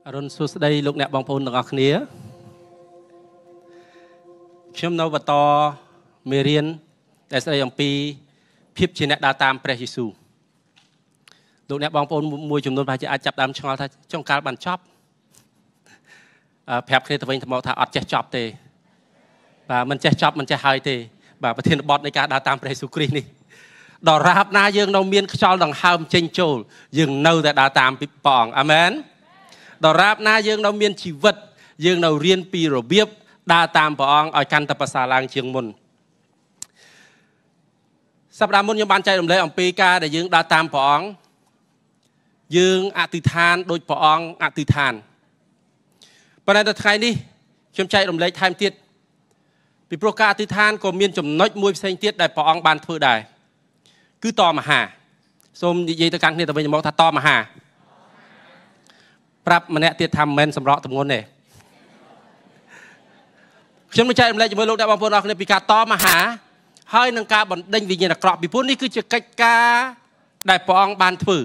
រុនសួស្តីលោកអ្នកបងប្អូនទាំងអស់គ្នាខ្ញុំនៅបន្តមេរៀនដែលស្ដីអំពីភាពជាអ្នកដើរតាមព្រះយេស៊ូវលោកអ្នកបងប្អូនមួយចំនួនប្រហែលជាអាចចាប់ដើមឆ្ងល់ថាចុងកាលបានចប់ប្រាប់គ្នាទៅវិញទៅមកថាអត់ចេះចប់ទេបាទមិនចេះចប់មិនចេះហើយទេបាទប្រធានបទនៃការដើរតាមព្រះយេស៊ូវគ្រីស្ទនេះដល់រាបណាយើងនៅមានខ្យល់ដង្ហើមចេញចូលយើងនៅតែដើរតាមព្រះអង្គអាមែនដល់រាបណាយើងនៅមានជីវិតយើងនៅរៀនពីរបៀបដើរតាមព្រះអង្គឲ្យកាន់តែប្រសើរឡើងជាងមុនសប្តាហ៍មុនខ្ញុំបានចែករំលែកអំពីការដែលយើងដើរតាមព្រះអង្គយើងអធិដ្ឋានដោយព្រះអង្គអធិដ្ឋានប៉ុន្តែដល់ថ្ងៃនេះខ្ញុំចែករំលែកថែមទៀតពីព្រោះការអធិដ្ឋានក៏មានចំណុចមួយផ្សេងទៀតដែលព្រះអង្គបានធ្វើដែរគឺតមហាសូមនិយាយទៅកាន់គ្នាទៅវិញទៅមកថាតមហាប្រាប់ម្នាក់ទៀតថាមិនមែនសម្រក់ទម្ងន់ទេខ្ញុំនឹងចែករំលែកជាមួយលោកអ្នកបងប្អូនអរគ្នាពីការតមហាហើយនឹងការបណ្ដេញវិញ្ញាណអាក្រក់ពីព្រោះនេះគឺជាកិច្ចការដែលព្រះអង្គបានធ្វើ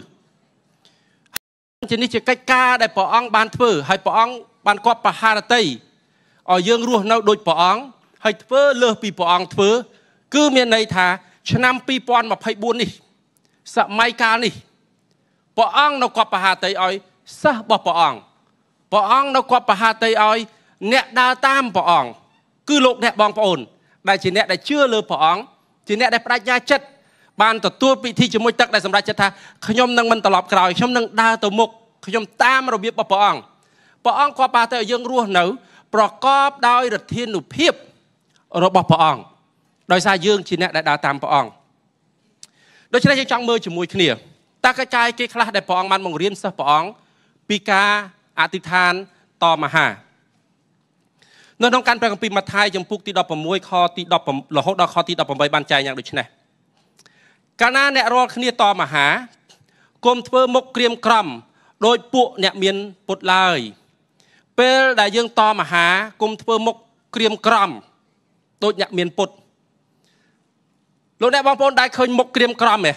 នេះជាកិច្ចការដែលព្រះអង្គបានធ្វើហើយព្រះអង្គបានគប់បហារតីឲ្យយើងរស់នៅដូចព្រះអង្គហើយធ្វើលើសពីព្រះអង្គធ្វើគឺមានន័យថាឆ្នាំ2024នេះសម័យកាលនេះព្រះអង្គនៅគប់បហារតីឲ្យសិស្សរបស់ព្រះអង្គនៅគប់បហារតីឲ្យអ្នកដើរតាមព្រះអង្គគឺលោកអ្នកបងប្អូនដែលជាអ្នកដែលជឿលើព្រះអង្គជាអ្នកដែលបដិញ្ញាចិត្តបានទទួលពិធីជាមួយទឹកដែលសម្រេចចិត្តថាខ្ញុំនឹងមិនត្រឡប់ក្រោយខ្ញុំនឹងដើរទៅមុខខ្ញុំតាមរបៀបរបស់ព្រះអង្គគប់បហារតីឲ្យយើងរស់នៅប្រកបដោយឫទ្ធានុភាពរបស់ព្រះអង្គដោយសារយើងជាអ្នកដែលដើរតាមព្រះអង្គដូច្នេះយើងចង់មើលជាមួយគ្នាតើកាយគេខ្លះដែលព្រះអង្គបានបង្រៀនសិស្សព្រះអង្គពីការអធិដ្ឋានតមហានៅក្នុងការព្រះគម្ពីរម៉ាថាយចំពុកទី16ខទី10រហូតដល់ខទី18បានចែងយ៉ាងដូចនេះកាលណាអ្នករាល់គ្នាតមហាគុំធ្វើមុខក្រៀមក្រំដោយពួកអ្នកមានពុតឡើយពេលដែលយើងតមហាគុំធ្វើមុខក្រៀមក្រំដូចអ្នកមានពុតលោកអ្នកបងប្អូនដែលឃើញមុខក្រៀមក្រំទេ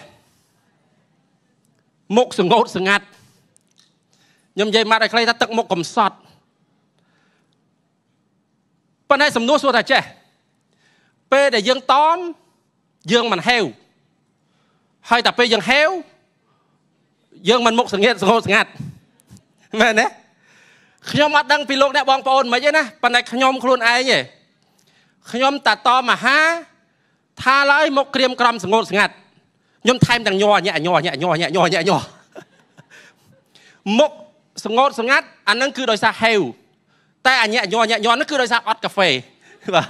មុខសង្កត់ស្ងាត់ខ្ញុំនិយាយមកឲ្យខ្លីថាទឹកមុខកំសត់ប៉ុន្តែសំណួរសួរថាចេះពេលដែលយើងតមយើងមិនហេវហើយតែពេលយើងហេវយើងមិនមុខសង្កត់ស្ងាត់មែនទេខ្ញុំអត់ដឹងពីលោកអ្នកបងប្អូនមិនទេណាប៉ុន្តែខ្ញុំខ្លួនឯងទេខ្ញុំតាតមហាថាឡើយមុខក្រៀមក្រំសង្កត់ស្ងាត់ខ្ញុំថែមទាំងញ័រមុខសង្កត់ស្ងាត់អានឹងគឺដោយសារហេវតែអញញ័រនោះគឺដោយសារអត់កាហ្វេបាទ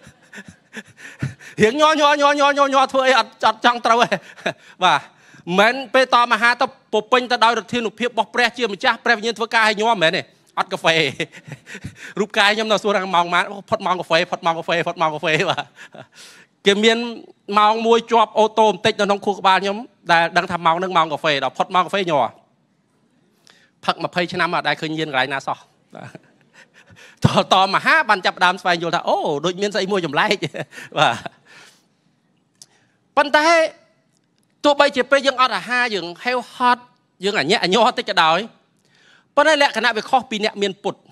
រៀងញ័រធ្វើអីអត់ចង់ត្រូវទេបាទមិនពេលតមហាទៅពពេញទៅដោយឫទ្ធានុភាពរបស់ព្រះជាម្ចាស់ព្រះវិញ្ញាណធ្វើការឲ្យញ័រមែនទេអត់កាហ្វេរូបកាយខ្ញុំនៅសួរថាម៉ោងម៉ានផុតម៉ោងកាហ្វេបាទគេមានម៉ោងមួយជាប់អូតូបន្តិចនៅក្នុងខួរក្បាលខ្ញុំដែលដឹងថាម៉ោងហ្នឹងម៉ោងកាហ្វេដល់ផុតម៉ោងកាហ្វេញ័រផឹក20ឆ្នាំអត់ដែលឃើញញៀនកន្លែងណាសោះតមហាបានចាប់ដើមស្វែងយល់ថាអូដូចមានស្អីមួយចម្លែកបាទប៉ុន្តែទោះបីជាពេលយើងអត់អាហារយើងហេវហត់យើងអញញ័រតិចក៏ដោយប៉ុន្តែលក្ខណៈវាខុសពីអ្នកមានពុត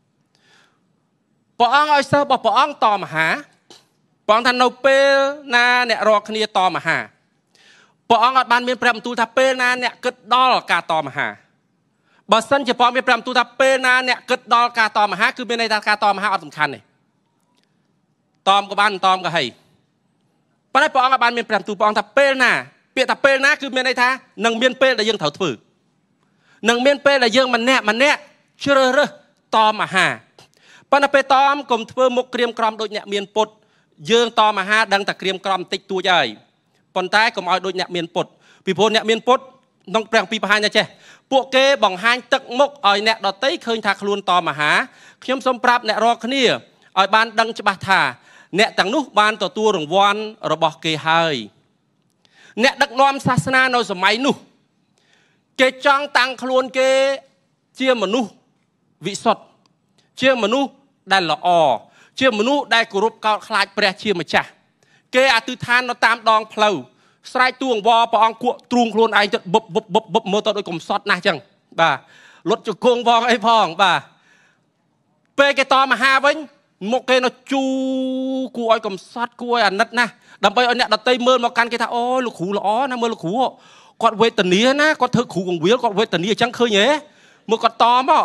ព្រះអង្គឲ្យសិស្សរបស់ព្រះអង្គតមហាព្រះអង្គថានៅពេលណាអ្នករកគ្នាតមហាព្រះអង្គអត់បានមានព្រះបន្ទូលថាពេលណាអ្នកគិតដល់ការតមហាបើសិនជាព្រះមានព្រះបន្ទូលថាពេលណាអ្នកគិតដល់ការតមហាគឺមានន័យថាការតមហាអត់សំខាន់ទេតមក៏បានតមក៏ហីប៉ុន្តែព្រះអង្គអត់បានមានព្រះបន្ទូលព្រះអង្គថាពេលណាពាក្យថាពេលណាគឺមានន័យថានឹងមានពេលដែលយើងត្រូវធ្វើនឹងមានពេលដែលយើងម្នាក់ជ្រើសរើសតមហាប៉ុន្តែពេលតមកុំធ្វើមុខក្រៀមក្រំដូចអ្នកមានពុតយើងតមហាដឹងតែក្រៀមក្រំបន្តិចតួចហើយប៉ុន្តែកុំឲ្យដូចអ្នកមានពុតពីព្រោះអ្នកមានពុតក្នុងព្រះគម្ពីរបង្ហាញថាចេះពួកគេបង្ហាញទឹកមុខឲ្យអ្នកដតីឃើញថាខ្លួនតមហាខ្ញុំសូមប្រាប់អ្នករាល់គ្នាឲ្យបានដឹងច្បាស់ថាអ្នកទាំងនោះបានទទួលរង្វាន់របស់គេហើយអ្នកដឹកនាំសាសនានៅសម័យនោះគេចង់តាំងខ្លួនគេជាមនុស្សវិសុទ្ធជាមនុស្សដែលល្អជាមនុស្សដែលគោរពកោតខ្លាចព្រះជាម្ចាស់គេអធិដ្ឋាននៅតាមដងផ្លូវស្រែកទួងវល់ព្រះអង្គគក់ទ្រូងខ្លួនឯងទៅបុបមើលទៅដូចកំសត់ណាស់ចឹងបាទលុតជង្គង់ផងអីផងបាទពេលគេតមហាវិញមុខគេនៅជូគួរឲ្យកំសត់គួរឲ្យអាណិតណាស់ដើម្បីឲ្យអ្នកដតីមើលមកកាន់គេថាអូលោកគ្រូល្អណាមើលលោកគ្រូគាត់វេទនាណាគាត់ធ្វើគ្រូកងវិលគាត់វេទនាអញ្ចឹងឃើញហ៎មើលគាត់តមក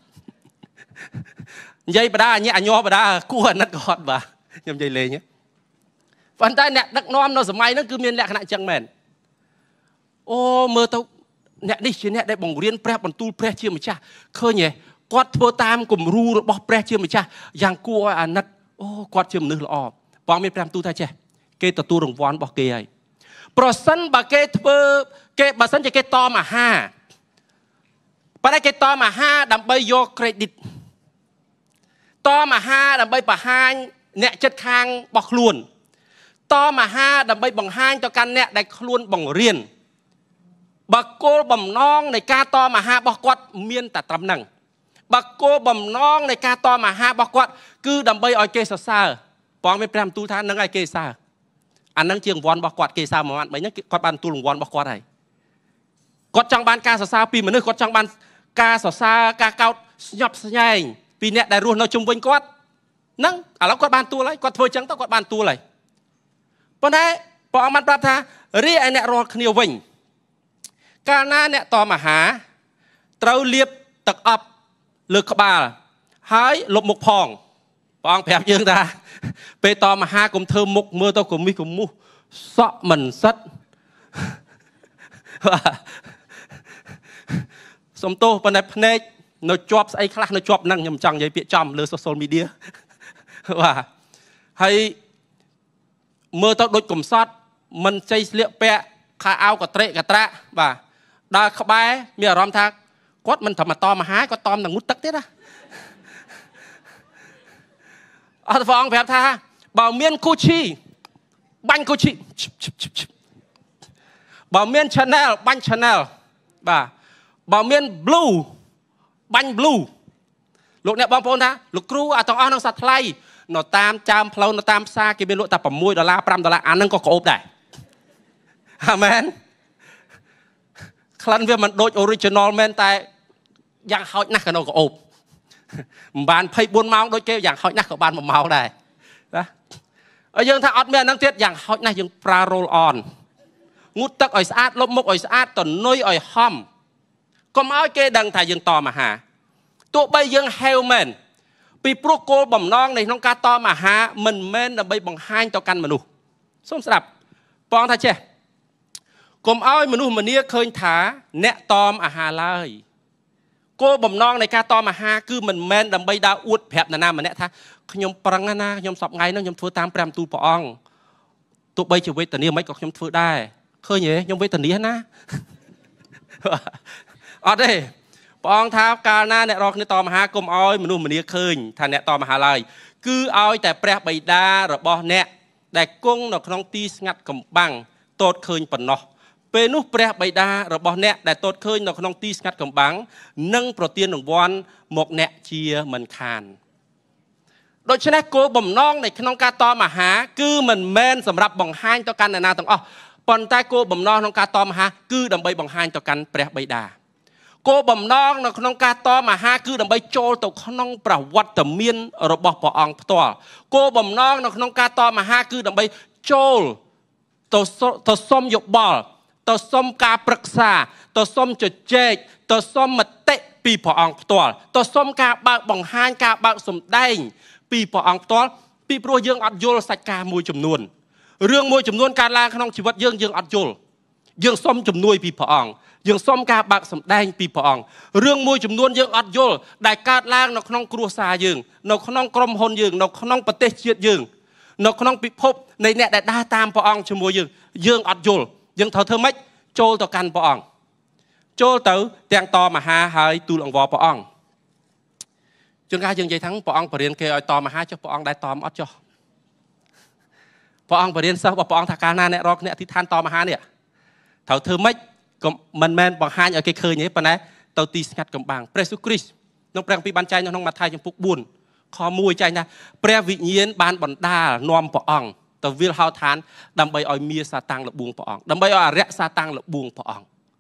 និយាយបដាអញញ័របដាគួរអាណិតគាត់បាទខ្ញុំនិយាយលេងប៉ុន្តែអ្នកដឹកនាំនៅសម័យហ្នឹងគឺមានលក្ខណៈអញ្ចឹងមែនអូមើលទៅអ្នកនេះជាអ្នកដែលបង្រៀនព្រះបន្ទូលព្រះជាម្ចាស់ឃើញហ៎គាត់ធ្វើតាមគំរូរបស់ព្រះជាម្ចាស់យ៉ាងគួរឲ្យអាណិតអូគាត់ជាមនុស្សល្អព្រះមានព្រះបន្ទូលថាចេះគេទទួលរង្វាន់របស់គេហើយប្រសិនបើគេធ្វើគេបើសិនជាគេតមអាហារប៉ុន្តែគេតមអាហារដើម្បីយក credit តមអាហារដើម្បីបង្ហាញអ្នកចិត្តខាងរបស់ខ្លួនតមអាហារដើម្បីបង្ហាញទៅកាន់អ្នកដែលខ្លួនបង្រៀនបើគោលបំណងនៃការតមអាហាររបស់គាត់មានតែត្រឹមហ្នឹងបើគោលបំណងនៃការតមអាហាររបស់គាត់គឺដើម្បីឲ្យគេសរសើរព្រះមានព្រះបន្ទូលថានឹងឲ្យគេសរសើរអានឹងជារង្វាន់របស់គាត់គេសើមួយម៉ាត់3ហ្នឹងគាត់បានទូលរង្វាន់របស់គាត់ហើយគាត់ចង់បានការសរសើរពីមនុស្សគាត់ចង់បានការសរសើរការកោតស្ញប់ស្ញែងពីអ្នកដែលរស់នៅជុំវិញគាត់ហ្នឹងឥឡូវគាត់បានទូលហើយគាត់ធ្វើចឹងទៅគាត់បានទូលហើយប៉ុន្តែព្រះអង្គបានប្រាប់ថារីឯអ្នករាល់គ្នាវិញកាលណាអ្នកតមអាហារត្រូវលាបទឹកអប់លើក្បាលហើយលុបមុខផងព្រះអង្គប្រាប់យើងថាពេលតមអាហារកុំធ្វើមុខមើលទៅកុំមីកុំមុះសក់មិនសិតសំទោសប៉ុន្តែភ្នែកនៅជាប់ស្អីខ្លះនៅជាប់ហ្នឹងខ្ញុំចង់និយាយពាក្យចំលើ social media បាទហើយមើលទៅដូចកំសត់មិនជ័យស្លៀកពាក់ខោអាវកត្រេកកត្រាក់បាទដើរក្បែរមានអារម្មណ៍ថាគាត់មិនត្រឹមតែតមអាហារគាត់តមនឹងងូតទឹកទៀតណាអត់ព្រះអង្គប្រាប់ថាបើមានគូឈីបាញ់គូឈីបើមាន Chanel បាញ់ Chanel បាទបើមាន Blue បាញ់ Blue លោកអ្នកបងប្អូនថាលោកគ្រូអាទាំងអស់នឹងសត្វថ្លៃនៅតាមចាមផ្លូវនៅតាមផ្សារគេមានលក់តែ$6 $5អាហ្នឹងក៏ក្អូបដែរអាមែនក្លិនវាមិនដូច original មែនតែយ៉ាងហោចណាស់ក៏នៅក្អូបមិនបាន24ម៉ោងដូចគេយ៉ាងហោចណាស់ក៏បាន1ម៉ោងដែរណាហើយយើងថាអត់មានអាហ្នឹងទៀតយ៉ាងហោចណាស់យើងប្រើ roll on ងូតទឹកឲ្យស្អាតលុបមុខឲ្យស្អាតតនុយឲ្យហំកុំឲ្យគេដឹងថាយើងតមអាហារទោះបីយើងហេវមែនពីព្រោះគោលបំណងនៃក្នុងការតមអាហារមិនមែនដើម្បីបង្ហាញទៅកាន់មនុស្សសូមស្ដាប់ព្រះអង្គថាចេះកុំឲ្យមនុស្សម្នាឃើញថាអ្នកតមអាហារឡើយគោលបំណងនៃការតមអាហារគឺមិនមែនដើម្បីដើរអួតប្រាប់នរណាម្នាក់ថាខ្ញុំប្រឹងណាខ្ញុំសពថ្ងៃហ្នឹងខ្ញុំធ្វើតាមព្រះបន្ទូលព្រះអង្គទោះបីជាវេទនាមិនក៏ខ្ញុំធ្វើដែរឃើញទេខ្ញុំវេទនាណាអត់ទេព្រះអង្គថាកាលណាអ្នករកគ្នាតមអាហារកុំឲ្យមនុស្សម្នាឃើញថាអ្នកតមអាហារឡើយគឺឲ្យតែព្រះបិតារបស់អ្នកដែលគង់នៅក្នុងទីស្ងាត់កំបាំងទតឃើញប៉ុណ្ណោះពេលនោះព្រះបិតារបស់អ្នកដែលទតឃើញនៅក្នុងទីស្ងាត់កំបាំងនឹងប្រទានរង្វាន់មកអ្នកជាមិនខានដូច្នេះគោលបំណងនៃក្នុងការតមអាហារគឺមិនមែនសម្រាប់បង្ហាញទៅកាន់អ្នកណាទាំងអស់ប៉ុន្តែគោលបំណងក្នុងការតមអាហារគឺដើម្បីបង្ហាញទៅកាន់ព្រះបិតាគោលបំណងនៅក្នុងការតមអាហារគឺដើម្បីចូលទៅក្នុងប្រវត្តិមានរបស់ព្រះអង្គផ្ទាល់គោលបំណងនៅក្នុងការតមអាហារគឺដើម្បីចូលទៅសុំយោបល់ទៅសុំការប្រឹក្សាទៅសុំជជែកទៅសុំមតិពីព្រះអង្គផ្ទាល់ទៅសុំការបើកបង្ហាញការបើកសម្ដែងពីព្រះអង្គផ្ទាល់ពីព្រោះយើងអត់យល់សាច់ការមួយចំនួនរឿងមួយចំនួនកើតឡើងក្នុងជីវិតយើងអត់យល់យើងសុំជំនួយពីព្រះអង្គយើងសុំការបើកសម្ដែងពីព្រះអង្គរឿងមួយចំនួនយើងអត់យល់ដែលកើតឡើងនៅក្នុងគ្រួសារយើងនៅក្នុងក្រុមហ៊ុនយើងនៅក្នុងប្រទេសជាតិយើងនៅក្នុងពិភពនៃអ្នកដែលដើរតាមព្រះអង្គជាមួយយើងអត់យល់យើងត្រូវធ្វើម៉េចចូលទៅកាន់ព្រះអង្គចូលទៅទាំងតមហាហើយទូលអង្វរព្រះអង្គជួនកាលយើងនិយាយថាព្រះអង្គបរៀនគេឲ្យតមហាចុះព្រះអង្គដែរតមអត់ចុះព្រះអង្គបរៀនសិស្សរបស់ព្រះអង្គថាកាលណាអ្នករកគ្នាអធិដ្ឋានតមហានេះត្រូវធ្វើម៉េចក៏មិនមែនបង្ហាញឲ្យគេឃើញទេប៉ុន្តែទៅទីស្ងាត់កំបាំងព្រះយេស៊ូវគ្រីស្ទក្នុងព្រះគម្ពីរបានចែងនៅក្នុងម៉ាថាយចំពុក4ខ1ចែងថាព្រះវិញ្ញាណបានបណ្ដាលនាំព្រះអង្គទៅវាលហោឋានដើម្បីឲ្យមាសាតាំងលបួងព្រះអង្គដើម្បីឲ្យអរិយសាតាំងលបួងព្រះអង្គ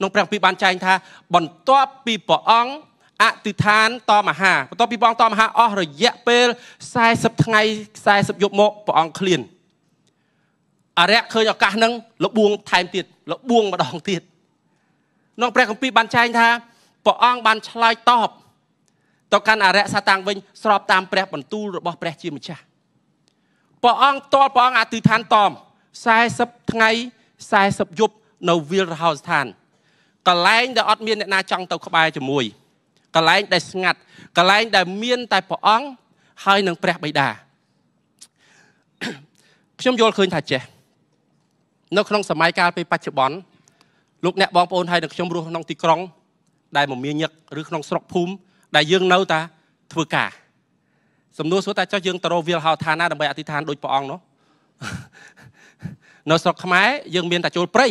นองแปลงปีบานใจท่าบนตัวปีปองอธิษฐานต่อมาหาบนตัวปีปองต่อมาหาอ๋อระยะเปลสายสับไงสายสับยกโมปองเคลียนอะไรเคยเอาการนั่งลบบวงไทม์ติดลบบวงมาดองติดน้องแปลของปีบานใจท่าปองบานชลายตอบต่อการอะไรสตางค์วิญสอบตามแปลบรรทุระบบแปลจีมิชาปองตัวปองอธิษฐานตอมสายสับไงสายสับยุบในวิลฮาวส์ทานกะไลน์ได้อดเมียนนาจังเตาขบายจมวยกะไลน์ได้สงัดกะไลน์ได้เมียนแต่ปองให้หนังแปลใบดาชมโยลคืนถ่ายเจนกน้องสมัยการไปปัจจุบันลูกเนะบองปนให้นกชมรู้น้องตีกรองได้หม่อมเมียนยักหรือน้องสระภูมิได้ยื่นเนื้อตาทวกาสมนุสุตาเจ้ายื่นตโรวิลฮาวทานาดับใบอธิษฐานโดยปองเนาะนสระขมายยื่นเมียนแต่โจลปรี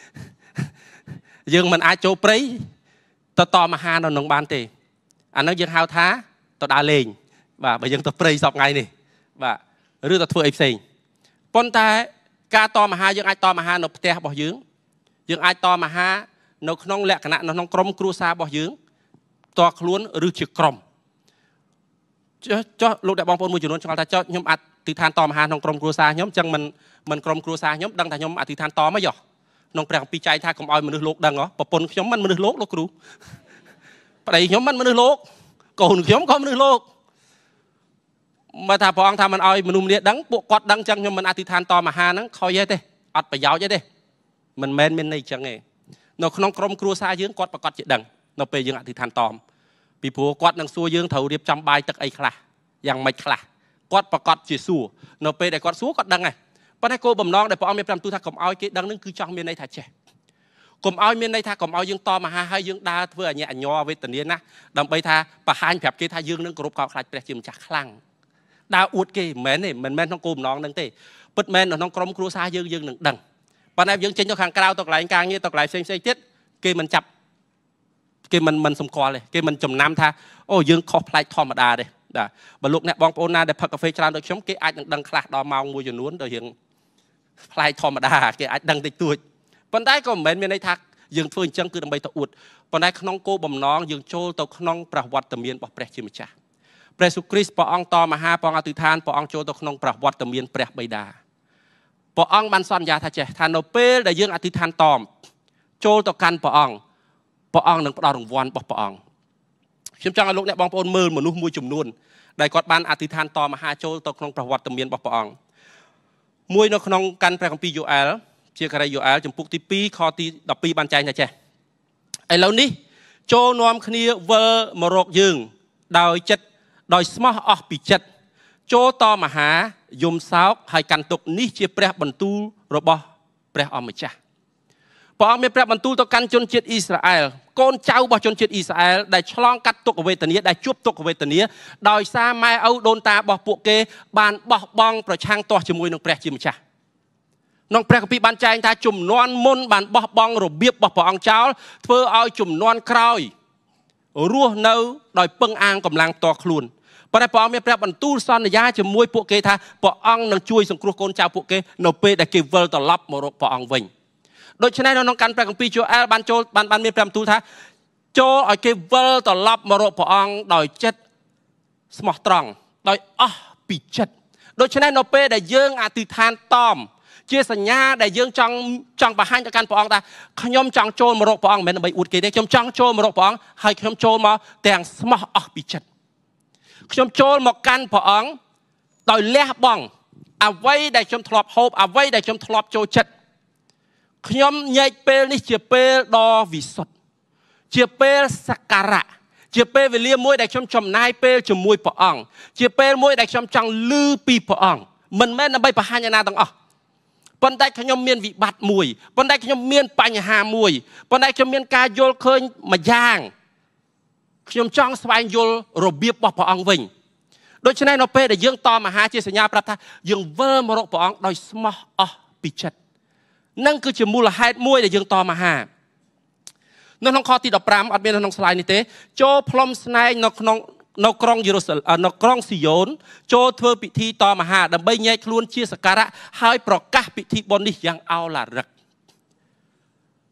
ยื่นมันอาโจลปรีต่อมาหาหนองบานเตอันนั้นยื่นฮาวท้าต่อดาเลงว่าไปยื่นต่อปรีสอบไงนี่ว่าหรือต่อทวเอฟซีปนแต่การต่อมาหายื่นไอต่อมาหาหนกเตะบ่ยื่นไอต่อมาหาหนกน้องแหลกขณะน้องกรมครูซาบ่ยื่นตัวคล้วนหรือจืดกรมเจ้าลูกเด็กบางคนมือจุดนู้นจังหวะแต่เจ้าโยมอธิษฐานต่อมาหาน้องกรมครูซาโยมจังมันกรมครูซาโยมดังแต่โยมอธิษฐานต่อไม่หยอกน้องแปลงปีใจท่ากรมอ้อยมนุษย์โลกดังเหรอปะปนโยมมันมนุษย์โลกลูกครูประเดี๋ยวโยมมันมนุษย์โลกก่อนโยมก็มนุษย์โลกมาถ้าพออังทำมันอ้อยมนุษย์เนี่ยดังปวดกอดดังจังโยมมันอธิษฐานต่อมาหานั้นคอยเยอะเด้อัดไปยาวเยอะเด้มันแมนในจังไงน้องกรมครูซายืงกอดประกอดเจดังน้องไปยืงอธิษฐานต่อปีผัวกอดนังซัวยืงเถาเรียบจำใบตักไอ้คลายังไม่คลากอดประกอดจีซัวนไปได้กอดซัวกอดดังไงปัจจัยโกบ่มน้องได้พอเอาเมียประตูทักกลมเอาเกดังนึงคือจังเมียในถ่ายเจกลมเอาเมียในท่ากลมเอายืงต่อมาให้ยืงดาเพื่อเนี่ยย่อเวทเนียนะดังไปท่าปะหานแบบเกท่ายืงนึงกรุบเก่าคลายเปรี้ยจิมจากคลั่งดาวอุดเกแม่เนี่ยมันแม่น้องโกมน้องนั่งเต้ปิดแม่น้องกรมครูซายืงหนึ่งดังปัจจัยยืงเจนเจ้าข้างกลาวตกไหลกลางเนี่ยตกไหลเซ็งเซ็งเจ็ดเกมันจับเกมันสมคอเลยเกมันจมน้ำท่าโอ้ยืงคอพลายทอมดาเลยบรรลุเนี่ยบองโปนาได้พักกาแฟจานโดยช่องเกอาจดังคลาดดอมองมวยจนนู้นโดยยังพลายทอมดาเกอาจดังติดตัวปัจจัยก็เหมือนในทักยังฟื้นจังคือดังใบตะอุดปัจจัยขนมโกบ่มน้องยังโจตกขนมประวัติตะเมียนปอกเปรชิมจ่าเปรสุคริสปอองต่อมาหาปองอธิษฐานปองโจตกขนมประวัติตะเมียนเปรใบดาปองมันซ่อนยาท่าเจทานโนเปลได้ยังอธิษฐานตอมโจตกกันปองหนึ่งปลาหลงวันปองชิมจังลูกเนี่ยบองปนมือเหมือนนุ่มมวยจุ่มนุ่นได้กอดบ้านอธิษฐานต่อมาหาโจตกขนมประวัติตะเมียนปองมวยนกขนมกันแปลของปีโยเอลเชื่อใครโยเอลจำปุกที่ปีคอที่ดับปีบานใจนะเจไอ้เหล่านี้โจนวมคณีเวอร์มรกยืงดาวจัดดอยสมออปีจัดโจต่อมาหายมสาวให้กันตกนี้เชื่อแปรบรรทุรบแปรอเมจ้าปองมีแปรบรรทุต่อกันจนเจ็ดอิสราเอลโกนเจ้าบ่จนเจ็ดอิสราเอลได้ฉลองกัดตกเวทเนียได้จุบตกเวทเนียโดยซาไมเอาโดนตาบ่ปวกเกบานบ่บองประชังตัวจมูกน้องแปรจิมจ้าน้องแปรกับปีบานใจตาจุ่มนวลมนบานบ่บองระเบียบบ่ปองเจ้าเพื่อเอาจุ่มนวลครอยรัวเนื้อโดยเปิงอ่างกำลังตัวคลุนปะปองมีแปรบรรทุซอนยาจมูกปวกเกท่าปองนังช่วยสังครุโกนเจ้าปวกเกนเปได้เกเวลตลับมรกปองวิญโดยฉะนั้นน้องกันแปลของปีโจเอลบันโจบันมีแปลตูท่าโจไอเกเวลต่อรับมรปองโดยเจ็ดสมอตรองโดยปีเจ็ดโดยฉะนั้นโนเป้ได้ยื่งอธิษฐานตอมเชื่อสัญญาได้ยื่งจังประหารจากการปองตาขยมจังโจมรปองเหมือนใบอุดเกได้ขยมจังโจมรปองให้ขยมโจมาแต่งสมอปีเจ็ดขยมโจมากันปองโดยเลี้ยบ้องเอาไว้ได้ขยมทลอบโฮบเอาไว้ได้ขยมทลอบโจเจ็ดขยมใหญ่เปลนี่เจียเปลดอวิสุทธ์เจียเปลสักการะเจียเปลเวลียมวยได้ชมนายเปลจมวยปองเจียเปลมวยได้ชมจังลือปีปองมันแม่นใบประหารนาต่างปนได้ขยมเมียนวิบัติมวยปนได้ขยมเมียนปัญหามวยปนได้ขยมเมียนการโยลเคยมาย่างขยมจังสบายโยลระเบียบปองวิ่งโดยฉะนั้นเราเปได้ยังต่อมาหาเจสัญญาประทายังเวอร์มรกปองโดยสมอปิจัดนั่นคือจมูกละหายมวยแต่ยังต่อมาหาน้องคอตีดอกปรามอัดเมียน้องสไลน์นี่เต้โจพลอมสไนนกกรองยูโรสนกกรองสิโยนโจเธอพิธีต่อมาหาดับเบิลใหญ่คล้วนเชียสการะให้ประกาศพิธีบนนี้ยังเอาละรัก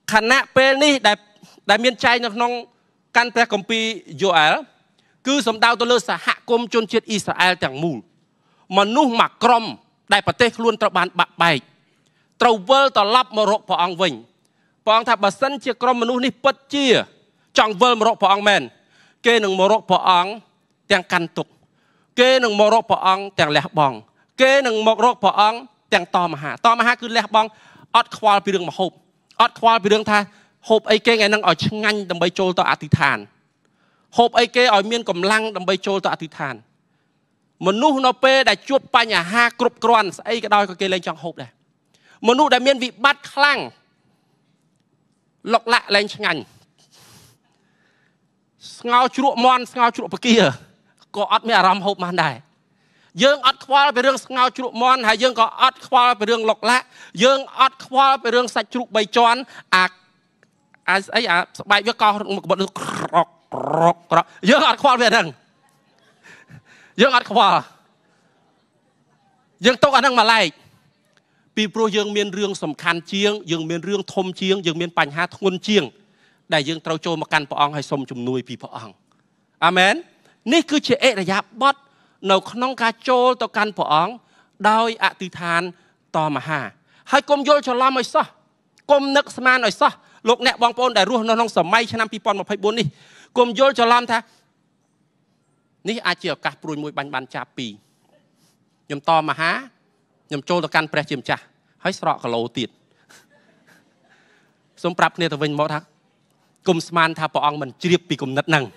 ខណៈពេលនេះដែលមានចែងនៅក្នុងកាន់ព្រះគម្ពីរយូអែលគឺសំដៅទៅលើសហគមន៍ជនជាតិអ៊ីស្រាអែលទាំងមូលមនុស្សមួយក្រុមដែលប្រទេសខ្លួនត្រូវបានបាក់បែកត្រូវវិលត្រឡប់មករកព្រះអង្គវិញព្រះអង្គថាបើសិនជាក្រុមមនុស្សនេះពិតជាចង់វិលមករកព្រះអង្គមែនគេនឹងមករកព្រះអង្គទាំងកាន់ទុក្ខគេនឹងមករកព្រះអង្គទាំងលះបង់គេនឹងមករកព្រះអង្គទាំងតមហាគឺលះបង់អត់ខ្វល់ពីរឿងមហូបអត់ខ្វល់ពីរឿងថាហូបអីគេថ្ងៃហ្នឹងឲ្យឆ្ងាញ់ដើម្បីចូលទៅអធិដ្ឋានហូបអីគេឲ្យមានកម្លាំងដើម្បីចូលទៅអធិដ្ឋានមនុស្សនៅពេលដែលជួបបញ្ហាគ្រប់គ្រាន់ស្អីក៏ដោយក៏គេលែងចង់ហូបដែរមនុស្សដែលមានវិបត្តិខ្លាំងលុកលាក់លែងឆ្ងាញ់ស្ងោជ្រក់មន់ស្ងោជ្រក់បកាក៏អត់មានអារម្មណ៍ហូបបានដែរយើងអត់ខ្វល់ពីរឿងស្ងោជ្រក់មន់ហើយយើងក៏អត់ខ្វល់ពីរឿងលុកលាក់យើងអត់ខ្វល់ពីរឿងសាច់ជ្រូក3ជាន់អាស្អីអាស្បែកវាកោសមកបត់ក្រកយើងអត់ខ្វល់ពីអាហ្នឹងយើងអត់ខ្វល់យើងទុកអាហ្នឹងមកឡែកពីព្រោះយើងមានរឿងសំខាន់ជាងយើងមានរឿងធំជាងយើងមានបញ្ហាធ្ងន់ជាងដែលយើងត្រូវចូលមកកាន់ព្រះអង្គហើយសូមជំនួយពីព្រះអង្គអាមែននេះគឺជាអរិយាបថនៅក្នុងការចូលទៅកាន់ព្រះអង្គដោយអធិដ្ឋានតមហាហើយកុំយល់ច្រឡំឲ្យសោះកុំនឹកស្មានឲ្យសោះលោកអ្នកបងប្អូនដែលរស់នៅក្នុងសម័យឆ្នាំ2024នេះកុំយល់ច្រឡំថានេះអាចជាឱកាសព្រួយមួយបាញ់បានចាប់ពីខ្ញុំតមហាខ្ញុំចូលទៅកាន់ព្រះជាម្ចាស់ហើយស្រកគីឡូទៀតសូមប្រាប់គ្នាទៅវិញមកថាគុំស្មានថាព្រះអង្គមិនជ្រាបពីគំនិតហ្នឹង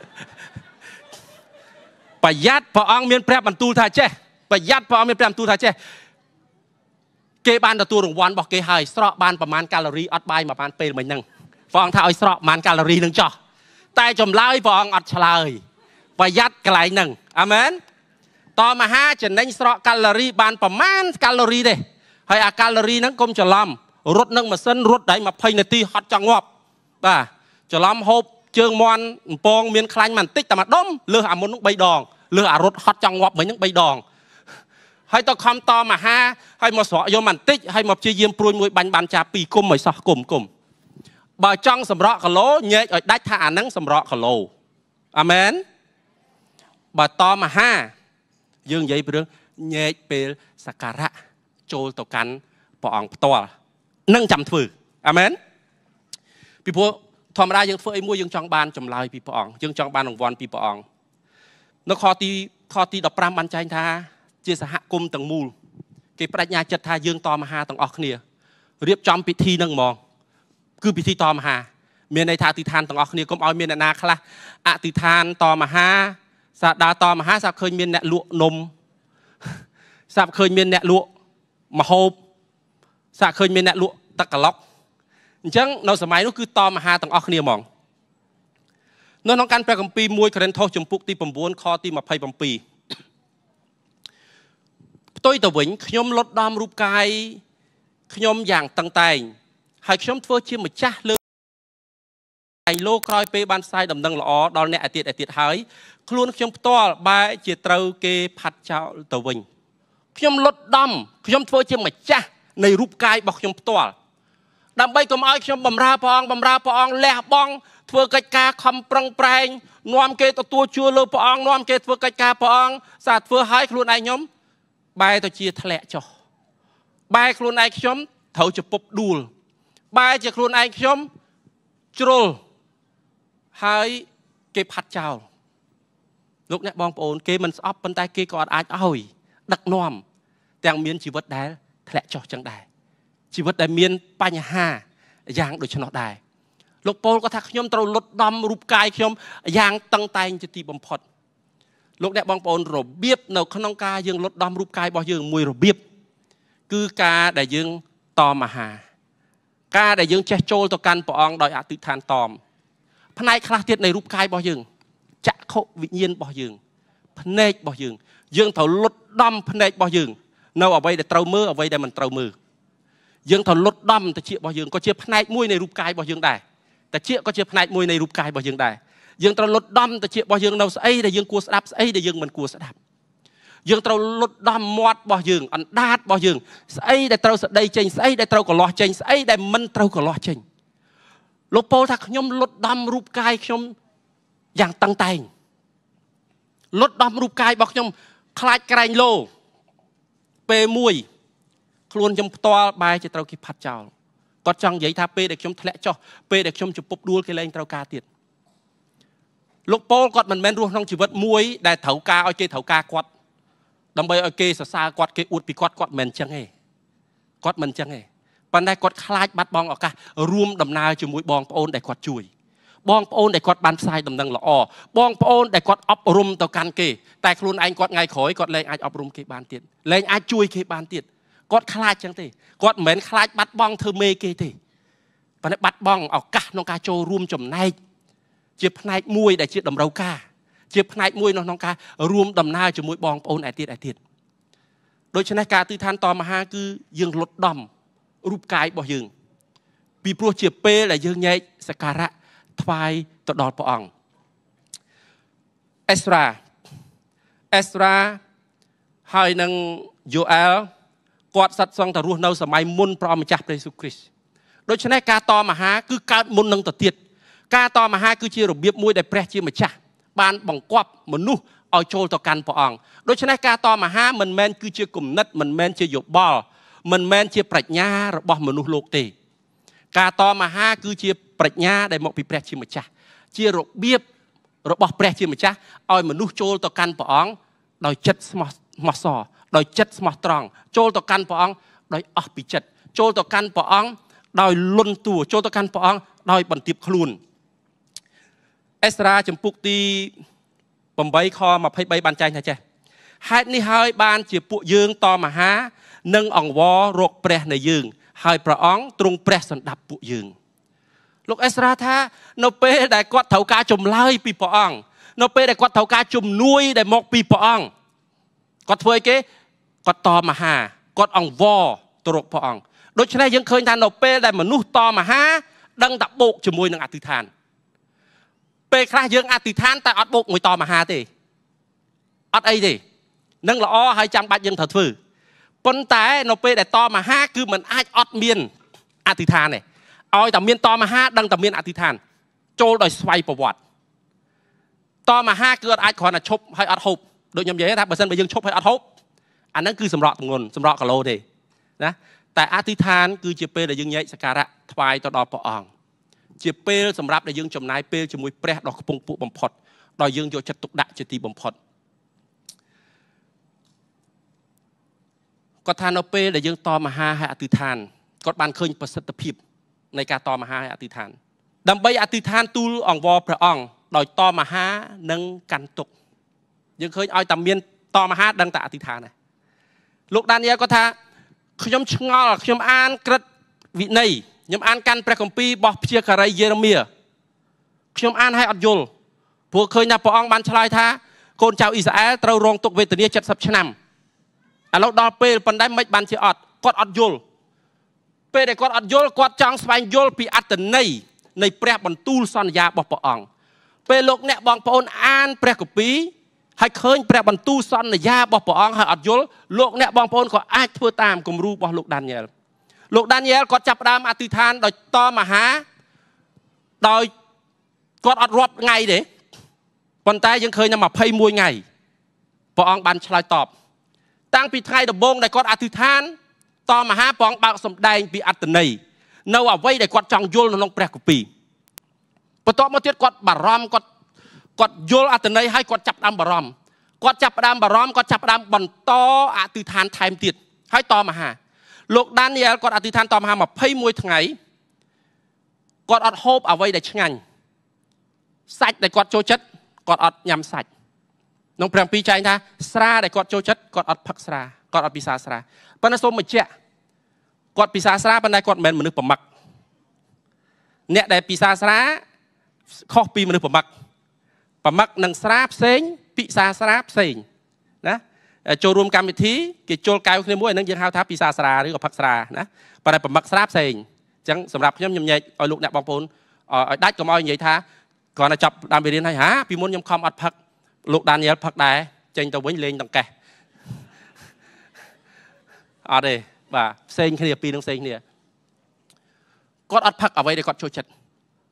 ប្រយ័ត្នព្រះអង្គមានព្រះបន្ទូលថាចេះប្រយ័ត្នព្រះអង្គមានព្រះបន្ទូលថាចេះគេបានទទួលរង្វាន់របស់គេហើយស្រកបានប្រមាណកាឡូរីអត់បាយមកបានពេលមិញហ្នឹងព្រះអង្គថាឲ្យស្រកប្រមាណកាឡូរីហ្នឹងចោះតែចម្លើយព្រះអង្គអត់ឆ្លើយប្រយ័ត្នកន្លែងហ្នឹងអាមែនតមហាចំណេញស្រកកាឡូរីបានប្រមាណកាឡូរីទេហើយអាកាឡូរីហ្នឹងកុំច្រឡំរត់នឹងម៉ាស៊ីនរត់ដៃ20នាទីហត់ចង់ងាប់បាទច្រឡំហូបជើងមាន់កំពងមានខ្លាញ់បន្តិចតែម្ដុំលើសអាមុនហ្នឹង3ដងលើសអារត់ហត់ចង់ងាប់មិញហ្នឹង3ដងហើយទៅខំតមហាហើយមកស្រកយកបន្តិចហើយមកព្យាយាមព្រួយមួយបាញ់បានចា2គុំឲ្យសោះគុំបើចង់សម្រក់គីឡូញែកឲ្យដាច់ថាអាហ្នឹងសម្រក់គីឡូអាមែនបើតមហាយើងនិយាយពីរឿងញែកពេលសក្ការៈចូលទៅកាន់ព្រះអង្គផ្ទាល់នឹងចាំធ្វើអាមែនពីព្រោះធម្មតាយើងធ្វើអីមួយយើងចង់បានចម្លើយពីព្រះអង្គយើងចង់បានរង្វាន់ពីព្រះអង្គនៅខទី15បានចែងថាជាសហគមន៍ទាំងមូលគេបដិញ្ញាចិត្តថាយើងតមហាទាំងអស់គ្នារៀបចំពិធីនឹងហ្មងគឺពិធីតមហាមានន័យថាអធិដ្ឋានទាំងអស់គ្នាកុំឲ្យមានអ្នកណាខ្លះអធិដ្ឋានតមហាសាដាតមហាសាប់ឃើញមានអ្នកលក់នំសាប់ឃើញមានអ្នកលក់ម្ហូបសាប់ឃើញមានអ្នកលក់ទឹកក្លុកអញ្ចឹងនៅសម័យនោះគឺតមហាទាំងអស់គ្នាហ្មងនៅក្នុងកាន់ព្រះគម្ពីរ1កូរិនថូសជំពូកទី9ខទី27ផ្ទុយទៅវិញខ្ញុំលត់ដំរូបកាយខ្ញុំយ៉ាងតឹងតែងហើយខ្ញុំធ្វើជាម្ចាស់លើឯលោកក្រោយពេលបានផ្សាយដំណឹងល្អដល់អ្នកឯទៀតហើយខ្លួនខ្ញុំផ្ទាល់បែរជាត្រូវគេផាត់ចោលទៅវិញខ្ញុំលត់ដំខ្ញុំធ្វើជាម្ចាស់នៃរូបកាយរបស់ខ្ញុំផ្ទាល់ដើម្បីកុំឲ្យខ្ញុំបម្រើព្រះអង្គលះបង់ធ្វើកិច្ចការខំប្រឹងប្រែងនាំគេទទួលជួលលើព្រះអង្គនាំគេធ្វើកិច្ចការព្រះអង្គសាធ្វើឲ្យខ្លួនឯងខ្ញុំបែរទៅជាធ្លាក់ចុះបែរខ្លួនឯងខ្ញុំត្រូវជាពុបដួលបែរជាខ្លួនឯងខ្ញុំជ្រុលហើយគេផាត់ចោលលោកអ្នកបងប្អូនគេមិនស្អប់ប៉ុន្តែគេក៏អាចឲ្យដឹកនាំទាំងមានជីវិតដែលធ្លាក់ចុះចឹងដែរជីវិតដែលមានបញ្ហាយ៉ាងដូច្នោះដែរលោកប៉ូលក៏ថាខ្ញុំត្រូវលុតដំរូបកាយខ្ញុំយ៉ាងតឹងតែងជាទីបំផុតលោកអ្នកបងប្អូនរបៀបនៅក្នុងការយើងលុតដំរូបកាយរបស់យើងមួយរបៀបគឺការដែលយើងតមហាការដែលយើងចេះចូលទៅកាន់ព្រះអង្គដោយអធិដ្ឋានតមផ្នែកខ្លះទៀតនៃរូបកាយរបស់យើងចក្ខុវិញ្ញាណរបស់យើងភ្នែករបស់យើងយើងត្រូវលុតដំភ្នែករបស់យើងនៅអ្វីដែលត្រូវមើលអ្វីដែលមិនត្រូវមើលយើងត្រូវលុតដំតិចរបស់យើងក៏ជាផ្នែកមួយនៃរូបកាយរបស់យើងដែរតិចក៏ជាផ្នែកមួយនៃរូបកាយរបស់យើងដែរយើងត្រូវលុតដំតិចរបស់យើងនៅស្អីដែលយើងគួរស្ដាប់ស្អីដែលយើងមិនគួរស្ដាប់យើងត្រូវលុតដំមាត់របស់យើងអណ្ដាតរបស់យើងស្អីដែលត្រូវស្ដីចេញស្អីដែលត្រូវកលាស់ចេញស្អីដែលមិនត្រូវកលាស់ចេញលោកពោលថាខ្ញុំលត់ដំរូបកាយខ្ញុំយ៉ាងតឹងតែងលត់ដំរូបកាយរបស់ខ្ញុំខ្លាចក្រែងលោពេលមួយខ្លួនខ្ញុំផ្ទាល់បែរជាត្រូវគេផាត់ចោលគាត់ចង់និយាយថាពេលដែលខ្ញុំធ្លាក់ចុះពេលដែលខ្ញុំជពុបដួលគេលែងត្រូវការទៀតលោកពោលគាត់មិនមែនរស់ក្នុងជីវិតមួយដែលត្រូវការឲ្យគេត្រូវការគាត់ដើម្បីឲ្យគេសរសើរគាត់គេអួតពីគាត់មិនមែនអញ្ចឹងទេគាត់មិនអញ្ចឹងទេប៉ុន្តែគាត់ខ្លាចបាត់បង់ឱកាសរួមដំណើរជាមួយបងប្អូនដែលគាត់ជួយបងប្អូនដែលគាត់បានផ្សាយដំណឹងល្អបងប្អូនដែលគាត់អប់រំទៅកាន់គេតែខ្លួនឯងគាត់ថ្ងៃក្រោយគាត់លែងអាចអប់រំគេបានទៀតលែងអាចជួយគេបានទៀតគាត់ខ្លាចអញ្ចឹងទេគាត់មិនមែនខ្លាចបាត់បង់ធ្វើមេគេទេប៉ុន្តែបាត់បង់ឱកាសក្នុងការចូលរួមចំណែកជាផ្នែកមួយដែលជាតម្រូវការជាផ្នែកមួយក្នុងការរួមដំណើរជាមួយបងប្អូនឯទៀតដូច្នេះការទិដ្ឋានតមហាគឺយើងលុតដំរូបកាយរបស់យើងពីព្រោះជាពេលដែលយើងញែកសក្ការៈថ្វាយទៅដល់ព្រះអង្គអេសរ៉ាហើយនឹងយូអែលគាត់សត្វសង្ឃទៅរស់នៅសម័យមុនព្រះអង្គម្ចាស់ព្រះយេស៊ូវគ្រីស្ទដូច្នេះការតមហាគឺកើតមុននឹងទៅទៀតការតមហាគឺជារបៀបមួយដែលព្រះជាម្ចាស់បានបង្គាប់មនុស្សឲ្យចូលទៅកាន់ព្រះអង្គដូច្នេះការតមហាមិនមែនគឺជាគំនិតមិនមែនជាយោបល់មិនមែនជាប្រាជ្ញារបស់មនុស្សលោកទេការតមហាគឺជាប្រាជ្ញាដែលមកពីព្រះជាម្ចាស់ជារបៀបរបស់ព្រះជាម្ចាស់ឲ្យមនុស្សចូលទៅកាន់ព្រះអង្គដោយចិត្តស្មោះសរដោយចិត្តស្មោះត្រង់ចូលទៅកាន់ព្រះអង្គដោយអស់ពីចិត្តចូលទៅកាន់ព្រះអង្គដោយលន់តួចូលទៅកាន់ព្រះអង្គដោយបន្ទាបខ្លួនអេសរ៉ាចំពុកទី8ខ23បានចែងថាចេះហេតុនេះហើយបានជាពួកយើងតមហានិងអង្វររកព្រះនៃយើងហើយព្រះអង្គទ្រង់ព្រះសម្ដាប់ពួកយើងលោកអេសរ៉ាថានៅពេលដែលគាត់ត្រូវការចម្លើយពីព្រះអង្គនៅពេលដែលគាត់ត្រូវការជំនួយដែលមកពីព្រះអង្គគាត់ធ្វើអីគេគាត់តមហាគាត់អង្វរទៅរកព្រះអង្គដូច្នេះយើងឃើញថានៅពេលដែលមនុស្សតមហាដឹងតែបូកជាមួយនឹងអធិដ្ឋានពេលខ្លះយើងអធិដ្ឋានតែអត់បូកមួយតមហាទេអត់អីទេនឹងល្អហើយចាំបាច់យើងត្រូវធ្វើប៉ុន្តែនៅពេលដែលតមហាគឺมันអាចអត់មានអធិដ្ឋានទេឲ្យតែមានតមហាដឹងតែមានអធិដ្ឋានចូលដោយស្វ័យប្រវត្តិតមហាគឺអត់អាចគ្រាន់តែឈប់ហើយអត់ហូបដូចខ្ញុំនិយាយថាបើសិនបើយើងឈប់ហើយអត់ហូបអាហ្នឹងគឺសម្រក់ទម្ងន់សម្រក់គីឡូទេណាតែអធិដ្ឋានគឺជាពេលដែលយើងញែកសក្ការៈថ្វាយទៅដល់ព្រះអង្គជាពេលសម្រាប់ដែលយើងចំណាយពេលជាមួយព្រះដ៏ខ្ពង់ខ្ពស់បំផុតដោយយើងយកចិត្តទុកដាក់ជាទីបំផុតគាត់ថានៅពេលដែលយើងតមហាហើយអធិដ្ឋានគាត់បានឃើញប្រសិទ្ធភាពនៃការតមហាហើយអធិដ្ឋានដើម្បីអធិដ្ឋានទូលអង្វរព្រះអង្គដោយតមហានិងកាន់ទុកយើងឃើញឲ្យតែមានតមហាដឹងតែអធិដ្ឋានដែរលោកដានីយ៉ែលគាត់ថាខ្ញុំឆ្ងល់ខ្ញុំអានក្រឹតវិន័យខ្ញុំអានកាន់ព្រះគម្ពីររបស់ព្យាការីយេរេមៀខ្ញុំអានឲ្យអត់យល់ព្រោះឃើញថាព្រះអង្គបានឆ្លើយថាកូនចៅអ៊ីស្រាអែលត្រូវរងទុក្ខវេទនា70ឆ្នាំឥឡូវដល់ពេលប៉ុន្តែមិនបានជាអត់គាត់អត់យល់ពេលដែលគាត់អត់យល់គាត់ចង់ស្វែងយល់ពីអត្ថន័យនៃព្រះបន្ទូលសន្យារបស់ព្រះអង្គពេលលោកអ្នកបងប្អូនអានព្រះគម្ពីរហើយឃើញព្រះបន្ទូលសន្យារបស់ព្រះអង្គហើយអត់យល់លោកអ្នកបងប្អូនក៏អាចធ្វើតាមគំរូរបស់លោកដានីយ៉ែលគាត់ចាប់ផ្ដើមអធិដ្ឋានដោយតមហាដោយគាត់អត់រាប់ថ្ងៃទេប៉ុន្តែយើងឃើញថា21ថ្ងៃព្រះអង្គបានឆ្លើយតបតាំងពីថ្ងៃដំបូងដែលគាត់អធិដ្ឋានតមហាព្រះអង្គបើកសម្ដែងពីអត្ថន័យនៅអ្វីដែលគាត់ចង់យល់នៅក្នុងព្រះគម្ពីរបន្ទាប់មកទៀតគាត់បារម្ភគាត់យល់អត្ថន័យហើយគាត់ចាប់ផ្ដើមបារម្ភគាត់ចាប់ផ្ដើមបន្តអធិដ្ឋានថែមទៀតហើយតមហាលោកដានីយ៉ែលគាត់អធិដ្ឋានតមហា21ថ្ងៃគាត់អត់ហូបអ្វីដែលឆ្ងាញ់សាច់ដែលគាត់ចូលចិត្តគាត់អត់ញ៉ាំសាច់ក្នុងព្រះគម្ពីរចែងថាស្រាដែលគាត់ចូលចិត្តគាត់អត់ផឹកស្រាគាត់អត់ពិសាស្រាប៉ុន្តែសូមបញ្ជាក់គាត់ពិសាស្រាប៉ុន្តែគាត់មិនមែនមនុស្សប្រមឹកអ្នកដែលពិសាស្រាខុសពីមនុស្សប្រមឹកនិងស្រាផ្សេងពិសាស្រាផ្សេងណាចូលរួមកម្មវិធីគេជល់កៅគ្នាមួយហ្នឹងយើងហៅថាពិសាស្រាឬក៏ផឹកស្រាណាប៉ុន្តែប្រមឹកស្រាផ្សេងអញ្ចឹងសម្រាប់ខ្ញុំញែកឲ្យលោកអ្នកបងប្អូនឲ្យដាច់កុំឲ្យនិយាយថាគ្រាន់តែចាប់ដើមមេរៀនហើយហាពីមុនខ្ញុំខំអត់ផឹកលោកដានីយ៉ែលផឹកដែរចេញទៅវិញលេងដង្កេះអត់ទេបាទផ្សេងគ្នាពីរនឹងផ្សេងគ្នាគាត់អត់ផឹកអ្វីដែលគាត់ចូលចិត្ត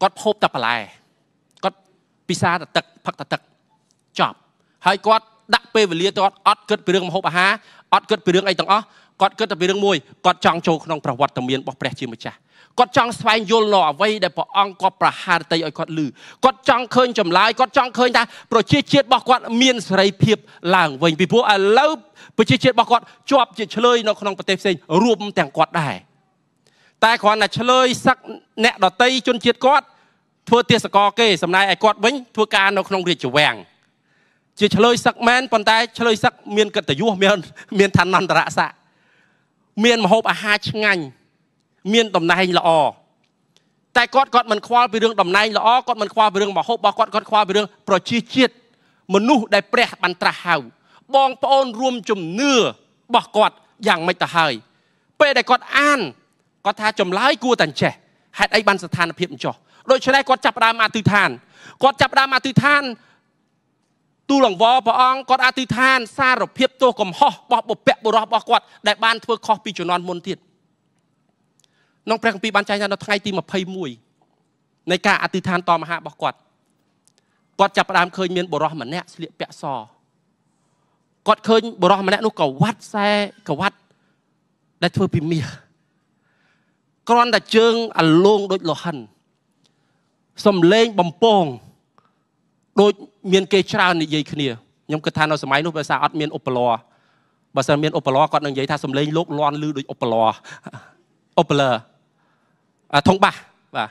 គាត់ភពតែបន្លែគាត់ពិសាតែទឹកផឹកតែទឹកចប់ហើយគាត់ដាក់ពេលវេលាគាត់អត់គិតពីរឿងម្ហូបអាហារអត់គិតពីរឿងអីទាំងអស់គាត់គិតតែពីរឿងមួយគាត់ចង់ចូលក្នុងប្រវត្តិមានរបស់ព្រះជាម្ចាស់គាត់ចង់ស្វែងយល់នៅអ្វីដែលព្រះអង្គគាត់ប្រហារតីឲ្យគាត់ឮគាត់ចង់ឃើញចម្លើយគាត់ចង់ឃើញថាប្រជាជាតិរបស់គាត់មានសេរីភាពឡើងវិញពីព្រោះឥឡូវប្រជាជាតិរបស់គាត់ជាប់ជាឆ្លើយនៅក្នុងប្រទេសផ្សេងរួមទាំងគាត់ដែរតែគ្រាន់តែឆ្លើយសឹកអ្នកដតីជនជាតិគាត់ធ្វើទេសកលគេសម្ដែងឲ្យគាត់វិញធ្វើការនៅក្នុងរាជវាំងជាឆ្លើយសឹកមែនប៉ុន្តែឆ្លើយសឹកមានកិត្តិយសមានឋានន្តរស័ក្តិមានម្ហូបអាហារឆ្ងាញ់មានតំណែងល្អតែគាត់មិនខ្វល់ពីរឿងតំណែងល្អគាត់មិនខ្វល់ពីរឿងម្ហូបរបស់គាត់ខ្វល់ពីរឿងប្រជាជាតិមនុស្សដែលព្រះបានត្រាស់ហៅបងប្អូនរួមជំនឿរបស់គាត់យ៉ាងម៉េចទៅហើយពេលដែលគាត់អានគាត់ថាចម្លើយគួរតែចេះហេតុអីបានស្ថានភាពអញ្ចោះដូច្នេះគាត់ចាប់ផ្ដើមអធិដ្ឋានគាត់ចាប់ផ្ដើមអធិដ្ឋានទូលអង្វរព្រះអង្គគាត់អធិដ្ឋានសារភាពទោសកំហុសរបស់បុព្វបុរសរបស់គាត់ដែលបានធ្វើខុសពីជំនាន់មុនទៀតក្នុងព្រះគម្ពីរបានចែងថានៅថ្ងៃទី21នៃការអធិដ្ឋានតមហារបស់គាត់ចាប់ផ្ដើមឃើញមានបុរសម្នាក់ស្លៀកពាក់សគាត់ឃើញបុរសម្នាក់នោះក៏វត្តខ្សែក៏វត្តដែលធ្វើពីមាសគ្រាន់តែជើងអាលងដូចលោហិនសំឡេងបំពងដូចមានគេច្រើននិយាយគ្នាខ្ញុំគិតថានៅសម័យនោះបើសារអត់មានឧបឡរបើសិនមានឧបឡរគាត់នឹងនិយាយថាសំឡេងលោកលាន់ឮដូចឧបឡរឧបឡរធំបាសបាទ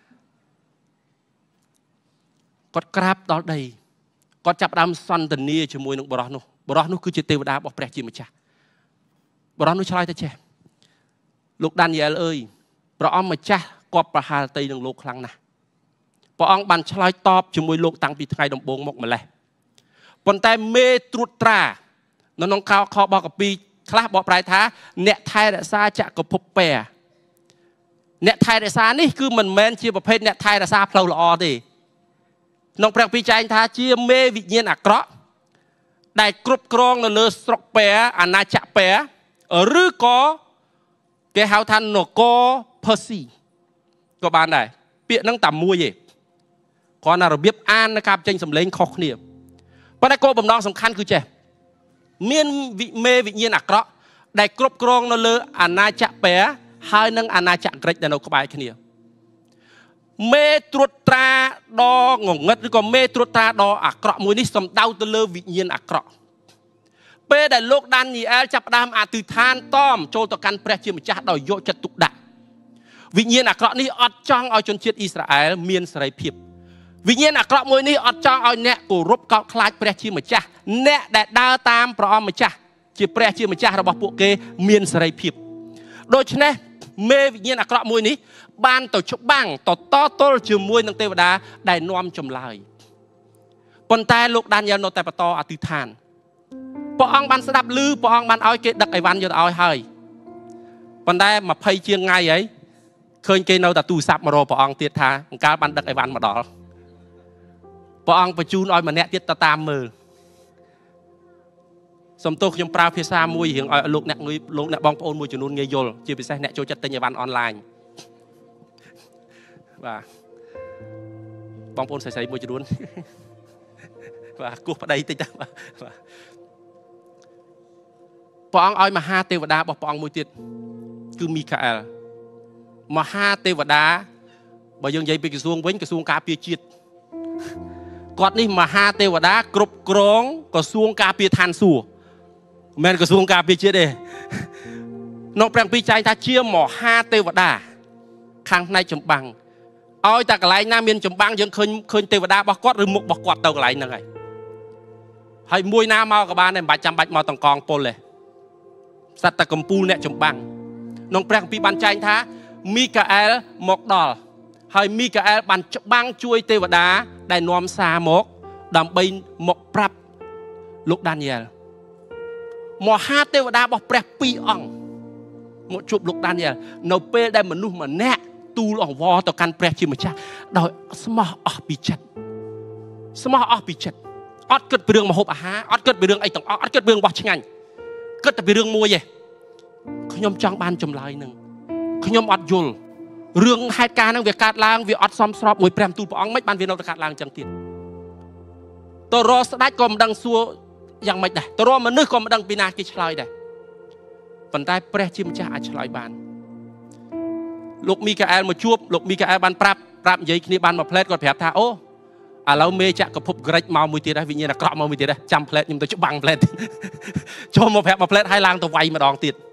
គាត់ក្រាបដល់ដីគាត់ចាប់ផ្ដើមសន្ទនាជាមួយនឹងបុរសនោះគឺជាទេវតារបស់ព្រះជាម្ចាស់បុរសនោះឆ្លើយទៅចេះលោកដានីយ៉ែលអើយព្រះអង្គម្ចាស់គាត់ប្រហារតីនឹងលោកខ្លាំងណាស់ព្រះអង្គបានឆ្លើយតបជាមួយលោកតាំងពីថ្ងៃដំបូងមកម្លេះប៉ុន្តែមេត្រួតត្រានៅក្នុងខបកពីខ្លះបកប្រែថាអ្នកថែរក្សាចក្រភពពែអ្នកថែរក្សានេះគឺមិនមែនជាប្រភេទអ្នកថែរក្សាផ្លូវល្អទេក្នុងព្រះគម្ពីរចែងថាជាមេវិញ្ញាណអាក្រក់ដែលគ្រប់គ្រងនៅលើស្រុកពែអាណាចក្រពែឬក៏គេហៅថានគរផឺស៊ីក៏បានដែរពាក្យហ្នឹងតែមួយទេគ្រាន់តែរបៀបអាននៅការបញ្ចេញសម្លេងខុសគ្នាប៉ុន្តែគោលបំណងសំខាន់គឺចេះមានមេវិញ្ញាណអាក្រក់ដែលគ្រប់គ្រងនៅលើអាណាចក្រពែហើយនឹងអាណាចក្រក្រិចដែលនៅក្បែរគ្នាមេត្រួតត្រាដ៏ងងឹតឬក៏មេត្រួតត្រាដ៏អាក្រក់មួយនេះសំដៅទៅលើវិញ្ញាណអាក្រក់ពេលដែលលោកដានីយ៉ែលចាប់ផ្ដើមអធិដ្ឋានតមចូលទៅកាន់ព្រះជាម្ចាស់ដោយយកចិត្តទុកដាក់វិញ្ញាណអាក្រក់នេះអត់ចង់ឲ្យជនជាតិអ៊ីស្រាអែលមានសេរីភាពវិញ្ញាណអាក្រក់មួយនេះអត់ចង់ឲ្យអ្នកគោរពកោតខ្លាចព្រះជាម្ចាស់អ្នកដែលដើរតាមព្រះអង្គម្ចាស់ជាព្រះជាម្ចាស់របស់ពួកគេមានសេរីភាពដូច្នេះមេវិញ្ញាណអាក្រក់មួយនេះបានទៅច្បាំងតទល់ជាមួយនឹងទេវតាដែលនាំចម្លើយប៉ុន្តែលោកដានីយ៉ែលនៅតែបន្តអធិដ្ឋានព្រះអង្គបានស្ដាប់ឮព្រះអង្គបានឲ្យគេដឹកអីវ៉ាន់យកទៅឲ្យហើយប៉ុន្តែ20ជាងថ្ងៃហើយឃើញគេនៅតែទូរស័ព្ទមករកព្រះអង្គទៀតថាអង្កាលបានដឹកអីវ៉ាន់មកដល់ព្រះអង្គបញ្ជូនឲ្យម្នាក់ទៀតទៅតាមមើលសំទោសខ្ញុំប្រើភាសាមួយរៀងឲ្យលោកអ្នកបងប្អូនមួយចំនួនងាយយល់ជាពិសេសអ្នកចូលចិត្តទិញអីវ៉ាន់អនឡាញបាទបងប្អូនស្រីៗមួយចំនួនបាទគោះប្តីតិចទៅបាទព្រះអង្គឲ្យមហាទេវតារបស់ព្រះអង្គមួយទៀតគឺមីកាអែលមហាទេវតាបើយើងនិយាយពីក្រសួងវិញក្រសួងការពារជាតិគាត់នេះមហាទេវតាគ្រប់គ្រងក្រសួងការពារឋានសួគ៌មិនមែនក្រសួងការពារជាតិទេក្នុងព្រះគម្ពីរចែងថាជាមហាទេវតាខាងផ្នែកចម្បាំងឲ្យតែកន្លែងណាមានចម្បាំងយើងឃើញទេវតារបស់គាត់ឬមុខរបស់គាត់ទៅកន្លែងហ្នឹងហើយមួយណាមកក៏បានដែរមិនបាច់ចាំបាច់មកតង្កងពុលទេសត្វតែកំពូលអ្នកចម្បាំងក្នុងព្រះគម្ពីរបានចែងថាមីកាអែលមកដល់ហើយមីកាអែលបានច្បាំងជួយទេវតាដែលនាំសារមកដើម្បីមកប្រាប់លោកដានីយ៉ែលមហាទេវតារបស់ព្រះ2អង្គមកជួបលោកដានីយ៉ែលនៅពេលដែលមនុស្សម្នាក់ទូលអង្វរទៅកាន់ព្រះជាម្ចាស់ដោយស្មោះអស់ពីចិត្តអត់គិតពីរឿងម្ហូបអាហារអត់គិតពីរឿងអីទាំងអស់អត់គិតពីរឿងបោះឆ្ងាញ់គិតតែពីរឿងមួយឯងខ្ញុំចង់បានចម្លើយនឹងខ្ញុំអត់យល់រឿងហេតុការណ៍ហ្នឹងវាកើតឡើងវាអត់សមស្របមួយព្រះបន្ទូលព្រះអង្គមិនបានវានៅតែកើតឡើងចឹងទៀតតរស្ដេចក៏មិនដឹងសួរយ៉ាងម៉េចដែរតរមនុស្សក៏មិនដឹងពីណាគេឆ្លើយដែរប៉ុន្តែព្រះជាម្ចាស់អាចឆ្លើយបានលោកមីកាអែលមកជួបលោកមីកាអែលបានប្រាប់និយាយគ្នាបានមួយផ្លែតគាត់ប្រាប់ថាអូឥឡូវមេចក្រភពក្រិចមកមួយទៀតហើយវិញ្ញាណអាក្រក់មកមួយទៀតហើយចាំផ្លែតខ្ញុំទៅច្បាំងផ្លែតចូលមកប្រាប់មួយផ្លែតហើយឡើងទៅវាយម្ដងទៀត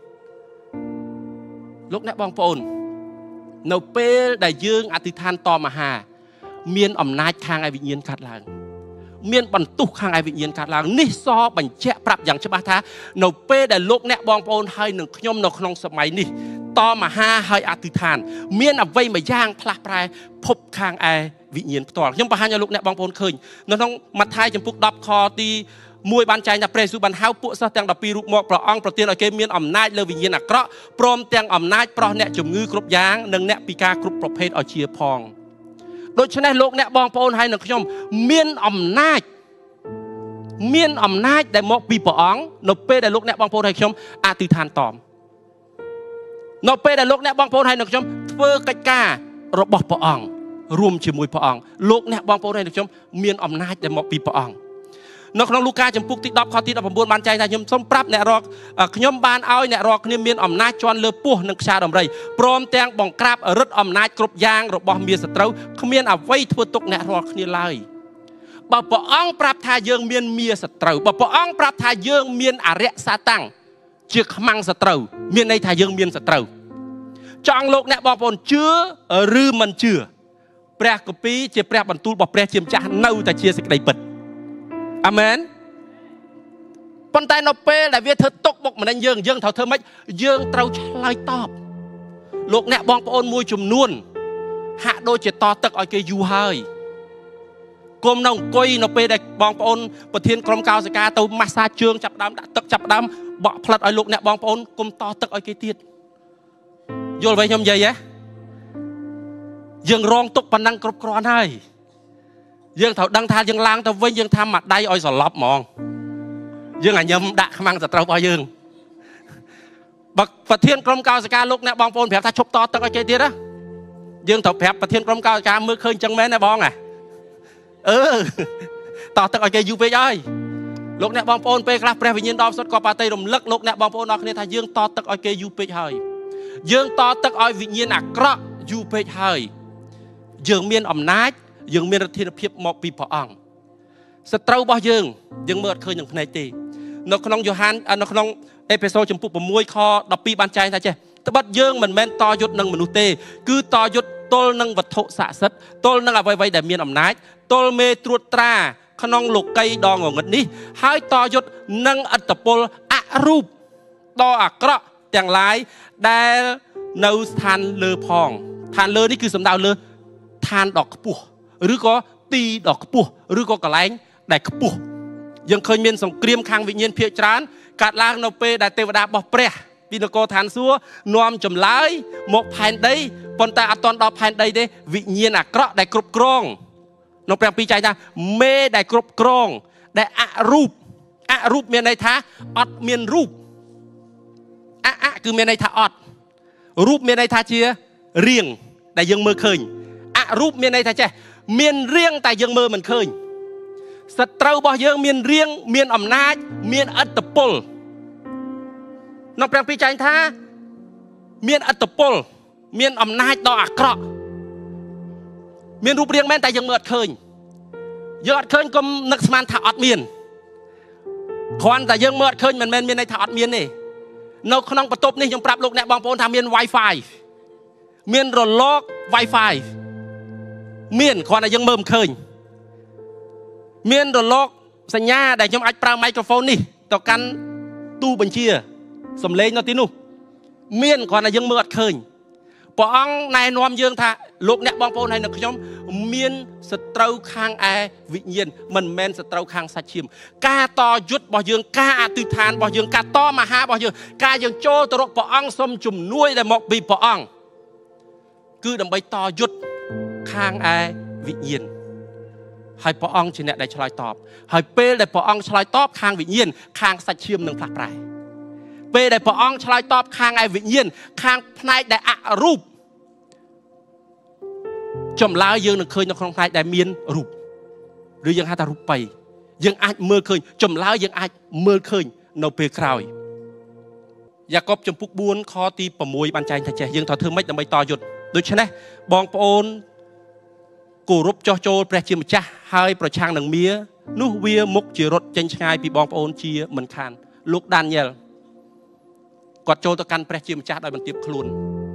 លោកអ្នកបងប្អូននៅពេលដែលយើងអធិដ្ឋានតមហាមានអំណាចខាងឯវិញ្ញាណកាត់ឡើងមានបន្ទុះខាងឯវិញ្ញាណកាត់ឡើងនេះសបញ្ជាក់ប្រាប់យ៉ាងច្បាស់ថានៅពេលដែលលោកអ្នកបងប្អូនហើយនឹងខ្ញុំនៅក្នុងសម័យនេះតមហាហើយអធិដ្ឋានមានអ្វីមួយយ៉ាងផ្លាស់ប្រែភពខាងឯវិញ្ញាណផ្ទាល់ខ្ញុំបង្ហាញឲ្យលោកអ្នកបងប្អូនឃើញនៅក្នុងម៉ាថាយចំពុក10ខទី1បានចែងថាព្រះយេស៊ូវបានហៅពួកសិស្សទាំង12រូបមកព្រះអង្គប្រទានឲ្យគេមានអំណាចលើវិញ្ញាណអាក្រក់ព្រមទាំងអំណាចប្រោះអ្នកជំងឺគ្រប់យ៉ាងនិងអ្នកពិការគ្រប់ប្រភេទឲ្យជាផងដូច្នេះលោកអ្នកបងប្អូនហើយនឹងខ្ញុំមានអំណាចដែលមកពីព្រះអង្គនៅពេលដែលលោកអ្នកបងប្អូនហើយខ្ញុំអធិដ្ឋានតមនៅពេលដែលលោកអ្នកបងប្អូនហើយនឹងខ្ញុំធ្វើកិច្ចការរបស់ព្រះអង្គរួមជាមួយព្រះអង្គលោកអ្នកបងប្អូនហើយនឹងខ្ញុំមានអំណាចដែលមកពីព្រះអង្គនៅក្នុងលូកាចំពុកទី10ខទី19បានចែងថាខ្ញុំសូមប្រាប់អ្នករកខ្ញុំបានឲ្យអ្នករកគ្នាមានអំណាចជាន់លើពស់និងខ្យាដំរីព្រមទាំងបង្ក្រាបរឹតអំណាចគ្រប់យ៉ាងរបស់មារសត្រូវគ្មានអ្វីធ្វើទុកអ្នករាល់គ្នាឡើយបើព្រះអង្គប្រាប់ថាយើងមានមារសត្រូវបើព្រះអង្គប្រាប់ថាយើងមានអរិយសាតាំងជាខ្មាំងសត្រូវមានន័យថាយើងមានសត្រូវចង់លោកអ្នកបងប្អូនជឿឬមិនជឿព្រះគម្ពីរជាព្រះបន្ទូលរបស់ព្រះជាម្ចាស់នៅតែជាសេចក្តីពិតអាមែនប៉ុន្តែនៅពេលដែលវាធ្វើទុកបុកម្នេញយើងត្រូវធ្វើម៉េចយើងត្រូវឆ្លើយតបលោកអ្នកបងប្អូនមួយចំនួនហាក់ដូចជាតទឹកឲ្យគេយូរហើយគុំនៅអង្គុយនៅពេលដែលបងប្អូនប្រធានក្រុមកោសិកាទៅម៉ាស្សាជើងចាប់ដើមដាក់ទឹកចាប់ដើមបក់ផ្លិតឲ្យលោកអ្នកបងប្អូនគុំតទឹកឲ្យគេទៀតយល់អ្វីខ្ញុំនិយាយហ៎យើងរងទុកប៉ុណ្ណឹងគ្រប់គ្រាន់ហើយយើងត្រូវដឹងថាយើងឡើងទៅវិញយើងថាមួយដៃឲ្យសន្លប់ហ្មងយើងអាញឹមដាក់ខ្មាំងសត្រូវរបស់យើងបើប្រធានក្រុមកោសិកាលោកអ្នកបងប្អូនប្រាប់ថាឈប់តទឹកឲ្យគេទៀតណាយើងត្រូវប្រាប់ប្រធានក្រុមកោសិកាមើលឃើញចឹងមែនទេបងតទឹកឲ្យគេយូរពេកហើយលោកអ្នកបងប្អូនពេលខ្លះព្រះវិញ្ញាណដ៏សុទ្ធក៏បាតីរំលឹកលោកអ្នកបងប្អូនអរគ្នាថាយើងតទឹកឲ្យគេយូរពេកហើយយើងតទឹកឲ្យវិញ្ញាណអាក្រក់យូរពេកហើយយើងមានអំណាចយើងមានឫទ្ធិភាពមកពីព្រះអង្គសត្រូវរបស់យើងមើលអត់ឃើញនឹងភ្នែកទេនៅក្នុងយ៉ូហាននៅក្នុងអេផេសូរចំពុក6ខ12បានចែងថាចេះត្បិតយើងមិនមែនតយុទ្ធនឹងមនុស្សទេគឺតយុទ្ធទល់នឹងវត្ថុស័ក្តិសិទ្ធិទល់នឹងអ្វីៗដែលមានអំណាចទល់មេត្រួតត្រាក្នុងលោកីដ៏ងងឹតនេះហើយតយុទ្ធនឹងអត្តពលអរូបដ៏អាក្រក់ទាំងឡាយដែលនៅស្ថានលើផងឋានលើនេះគឺសំដៅលើឋានដ៏ខ្ពស់ឬក៏ទីដ៏ខ្ពស់ឬក៏កន្លែងដែលខ្ពស់យើងឃើញមានសង្គ្រាមខាងវិញ្ញាណភាគច្រើនកើតឡើងនៅពេលដែលទេវតារបស់ព្រះពីនគរឋានសួគ៌នាំចម្លើយមកផែនដីប៉ុន្តែអត់ទាន់ដល់ផែនដីទេវិញ្ញាណអាក្រក់ដែលគ្រប់គ្រងនៅព្រះពីចែងថាមេដែលគ្រប់គ្រងដែលអរូបមានន័យថាអត់មានរូបគឺមានន័យថាអត់រូបមានន័យថាជារាងដែលយើងមើលឃើញអរូបមានន័យថាចេះមានរាងតែយើងមើលមិនឃើញសត្រូវរបស់យើងមានរាងមានអំណាចមានឥទ្ធិពលនៅព្រះពីចែងថាមានឥទ្ធិពលមានអំណាចដ៏អាក្រក់មានរូបរាងមែនតែយើងមើលអត់ឃើញយើងអត់ឃើញកុំនឹកស្មានថាអត់មានគ្រាន់តែយើងមើលអត់ឃើញមិនមែនមានន័យថាអត់មានទេនៅក្នុងបន្ទប់នេះខ្ញុំប្រាប់លោកអ្នកបងប្អូនថាមាន Wi-Fi មានរលក Wi-Fi មានគ្រាន់តែយើងមើលមិនឃើញមានរលកសញ្ញាដែលខ្ញុំអាចប្រើមីក្រូហ្វូននេះទៅកាន់ទូបញ្ជាសំឡេងនៅទីនោះមានគ្រាន់តែយើងមើលអត់ឃើញព្រះអង្គណែនាំយើងថាលោកអ្នកបងប្អូនហើយនៅខ្ញុំមានសត្រូវខាងឯវិញ្ញាណមិនមែនសត្រូវខាងសាច់ឈាមការតយុទ្ធរបស់យើងការអធិដ្ឋានរបស់យើងការតមហារបស់យើងការយើងចូលទៅរកព្រះអង្គសូមជំនួយដែលមកពីព្រះអង្គគឺដើម្បីតយុទ្ធខាងឯវិញ្ញាណហើយព្រះអង្គជាអ្នកដែលឆ្លើយតបហើយពេលដែលព្រះអង្គឆ្លើយតបខាងវិញ្ញាណខាងសាច់ឈាមនឹងផ្លាស់ប្រែពេលដែលព្រះអង្គឆ្លើយតបខាងឯវិញ្ញាណខាងផ្នែកដែលអរូបចម្លើយយើងនឹងឃើញនៅក្នុងផ្នែកដែលមានរូបឬយើងហៅថារូបបិយយើងអាចមើលឃើញចម្លើយយើងអាចមើលឃើញនៅពេលក្រោយយ៉ាកុបចំពុក4ខទី6បានចែងថាចេះយើងត្រូវធ្វើម៉េចដើម្បីតយុទ្ធដូច្នេះបងប្អូនគោរពចោះចូលព្រះជាម្ចាស់ហើយប្រឆាំងនឹងមានោះវាមុខជារត់ចេញឆ្ងាយពីបងប្អូនជាមិនខានលោកដានីយ៉ែលគាត់ចូលទៅកាន់ព្រះជាម្ចាស់ដោយបន្ទាបខ្លួន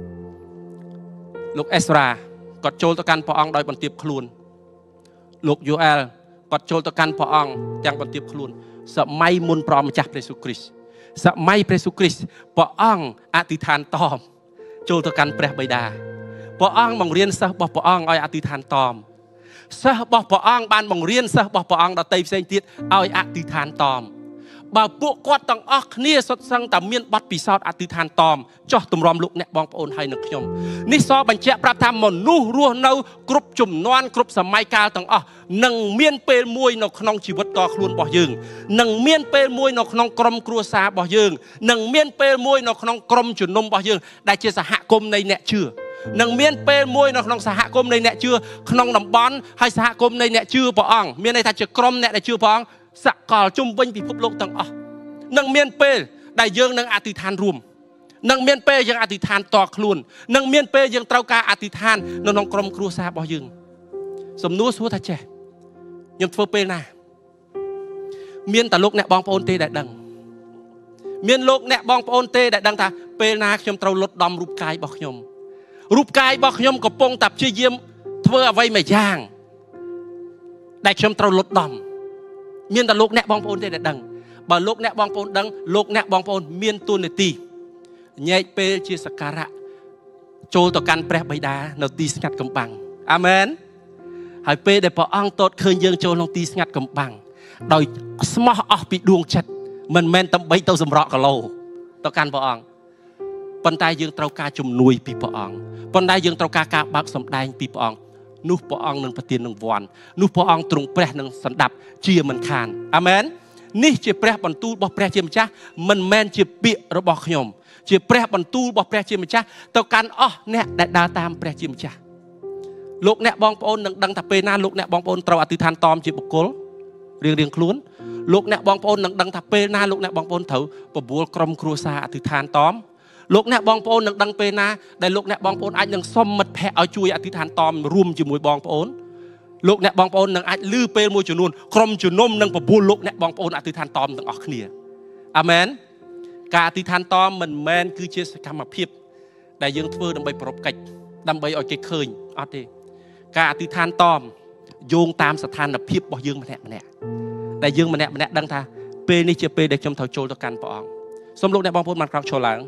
លោកអេសរ៉ាគាត់ចូលទៅកាន់ព្រះអង្គដោយបន្ទាបខ្លួនលោកយូអែលគាត់ចូលទៅកាន់ព្រះអង្គទាំងបន្ទាបខ្លួនសម័យមុនព្រះម្ចាស់ព្រះយេស៊ូវគ្រីស្ទសម័យព្រះយេស៊ូវគ្រីស្ទព្រះអង្គអធិដ្ឋានតមចូលទៅកាន់ព្រះបិតាព្រះអង្គបង្រៀនសិស្សរបស់ព្រះអង្គឲ្យអធិដ្ឋានតមសិស្សរបស់ព្រះអង្គបានបង្រៀនសិស្សរបស់ព្រះអង្គដទៃផ្សេងទៀតឲ្យអធិដ្ឋានតមបើពួកគាត់ទាំងអស់គ្នាសុទ្ធសឹងតែមានបទពិសោធន៍អធិដ្ឋានតមចោះទម្រាំលោកអ្នកបងប្អូនហើយនឹងខ្ញុំនេះសបញ្ជាក់ប្រាប់ថាមនុស្សរស់នៅគ្រប់ជំនាន់គ្រប់សម័យកាលទាំងអស់នឹងមានពេលមួយនៅក្នុងជីវិតតខ្លួនរបស់យើងនឹងមានពេលមួយនៅក្នុងក្រុមគ្រួសាររបស់យើងនឹងមានពេលមួយនៅក្នុងក្រុមជំនុំរបស់យើងដែលជាសហគមន៍នៃអ្នកជឿនឹងមានពេលមួយនៅក្នុងសហគមន៍នៃអ្នកជឿក្នុងតំបន់ហើយសហគមន៍នៃអ្នកជឿព្រះអង្គមានន័យថាជាក្រុមអ្នកដែលជឿព្រះអង្គសកលជុំវិញពិភពលោកទាំងអស់នឹងមានពេលដែលយើងនឹងអធិដ្ឋានរួមនឹងមានពេលយើងអធិដ្ឋានតខ្លួននឹងមានពេលយើងត្រូវការអធិដ្ឋាននៅក្នុងក្រុមគ្រួសាររបស់យើងសំណួរសួរថាចេះខ្ញុំធ្វើពេលណាមានតែលោកអ្នកបងប្អូនទេដែលដឹងមានលោកអ្នកបងប្អូនទេដែលដឹងថាពេលណាខ្ញុំត្រូវលុតដំរូបកាយរបស់ខ្ញុំរូបកាយរបស់ខ្ញុំកំពុងតែព្យាយាមធ្វើអ្វីមួយយ៉ាងដែលខ្ញុំត្រូវលុតដំមានតែលោកអ្នកបងប្អូនទេដែលដឹងបើលោកអ្នកបងប្អូនដឹងលោកអ្នកបងប្អូនមានទូនាទីញែកពេលជាសក្ការៈចូលទៅកាន់ព្រះបិតានៅទីស្ងាត់កំបាំងអាមែនហើយពេលដែលព្រះអង្គទតឃើញយើងចូលក្នុងទីស្ងាត់កំបាំងដោយស្មោះអស់ពីដួងចិត្តមិនមែនដើម្បីទៅសម្រក់គីឡូទៅកាន់ព្រះអង្គប៉ុន្តែយើងត្រូវការជំនួយពីព្រះអង្គប៉ុន្តែយើងត្រូវការការបើកសម្ដែងពីព្រះអង្គនោះព្រះអង្គនឹងប្រទាននឹងវ័ននោះព្រះអង្គទ្រង់ព្រះនឹងសន្តាប់ជាមិនខានអាមែននេះជាព្រះបន្ទូលរបស់ព្រះជាម្ចាស់មិនមែនជាពាក្យរបស់ខ្ញុំជាព្រះបន្ទូលរបស់ព្រះជាម្ចាស់ទៅកាន់អស់អ្នកដែលដើរតាមព្រះជាម្ចាស់លោកអ្នកបងប្អូននឹងដឹងថាពេលណាលោកអ្នកបងប្អូនត្រូវអធិដ្ឋានតមជាបុគ្គលរៀងខ្លួនលោកអ្នកបងប្អូននឹងដឹងថាពេលណាលោកអ្នកបងប្អូនត្រូវបបួលក្រុមគ្រួសារអធិដ្ឋានតមលោកអ្នកបងប្អូននឹងដឹងពេលណាដែលលោកអ្នកបងប្អូនអាចនឹងសុំមិត្តភក្តិឲ្យជួយអធិដ្ឋានតមរួមជាមួយបងប្អូនលោកអ្នកបងប្អូននឹងអាចលឺពេលមួយចំនួនក្រុមជំនុំនឹងបបួលលោកអ្នកបងប្អូនអធិដ្ឋានតមទាំងអស់គ្នាអាមែនការអធិដ្ឋានតមមិនមែនគឺជាសកម្មភាពដែលយើងធ្វើដើម្បីប្រពកិច្ចដើម្បីឲ្យគេឃើញអត់ទេការអធិដ្ឋានតមយោងតាមស្ថានភាពរបស់យើងម្នាក់ដែលយើងម្នាក់ដឹងថាពេលនេះជាពេលដែលខ្ញុំត្រូវចូលទៅកាន់ព្រះអង្គសូមលោកអ្នកបងប្អូនបានក្រោកឈរឡើង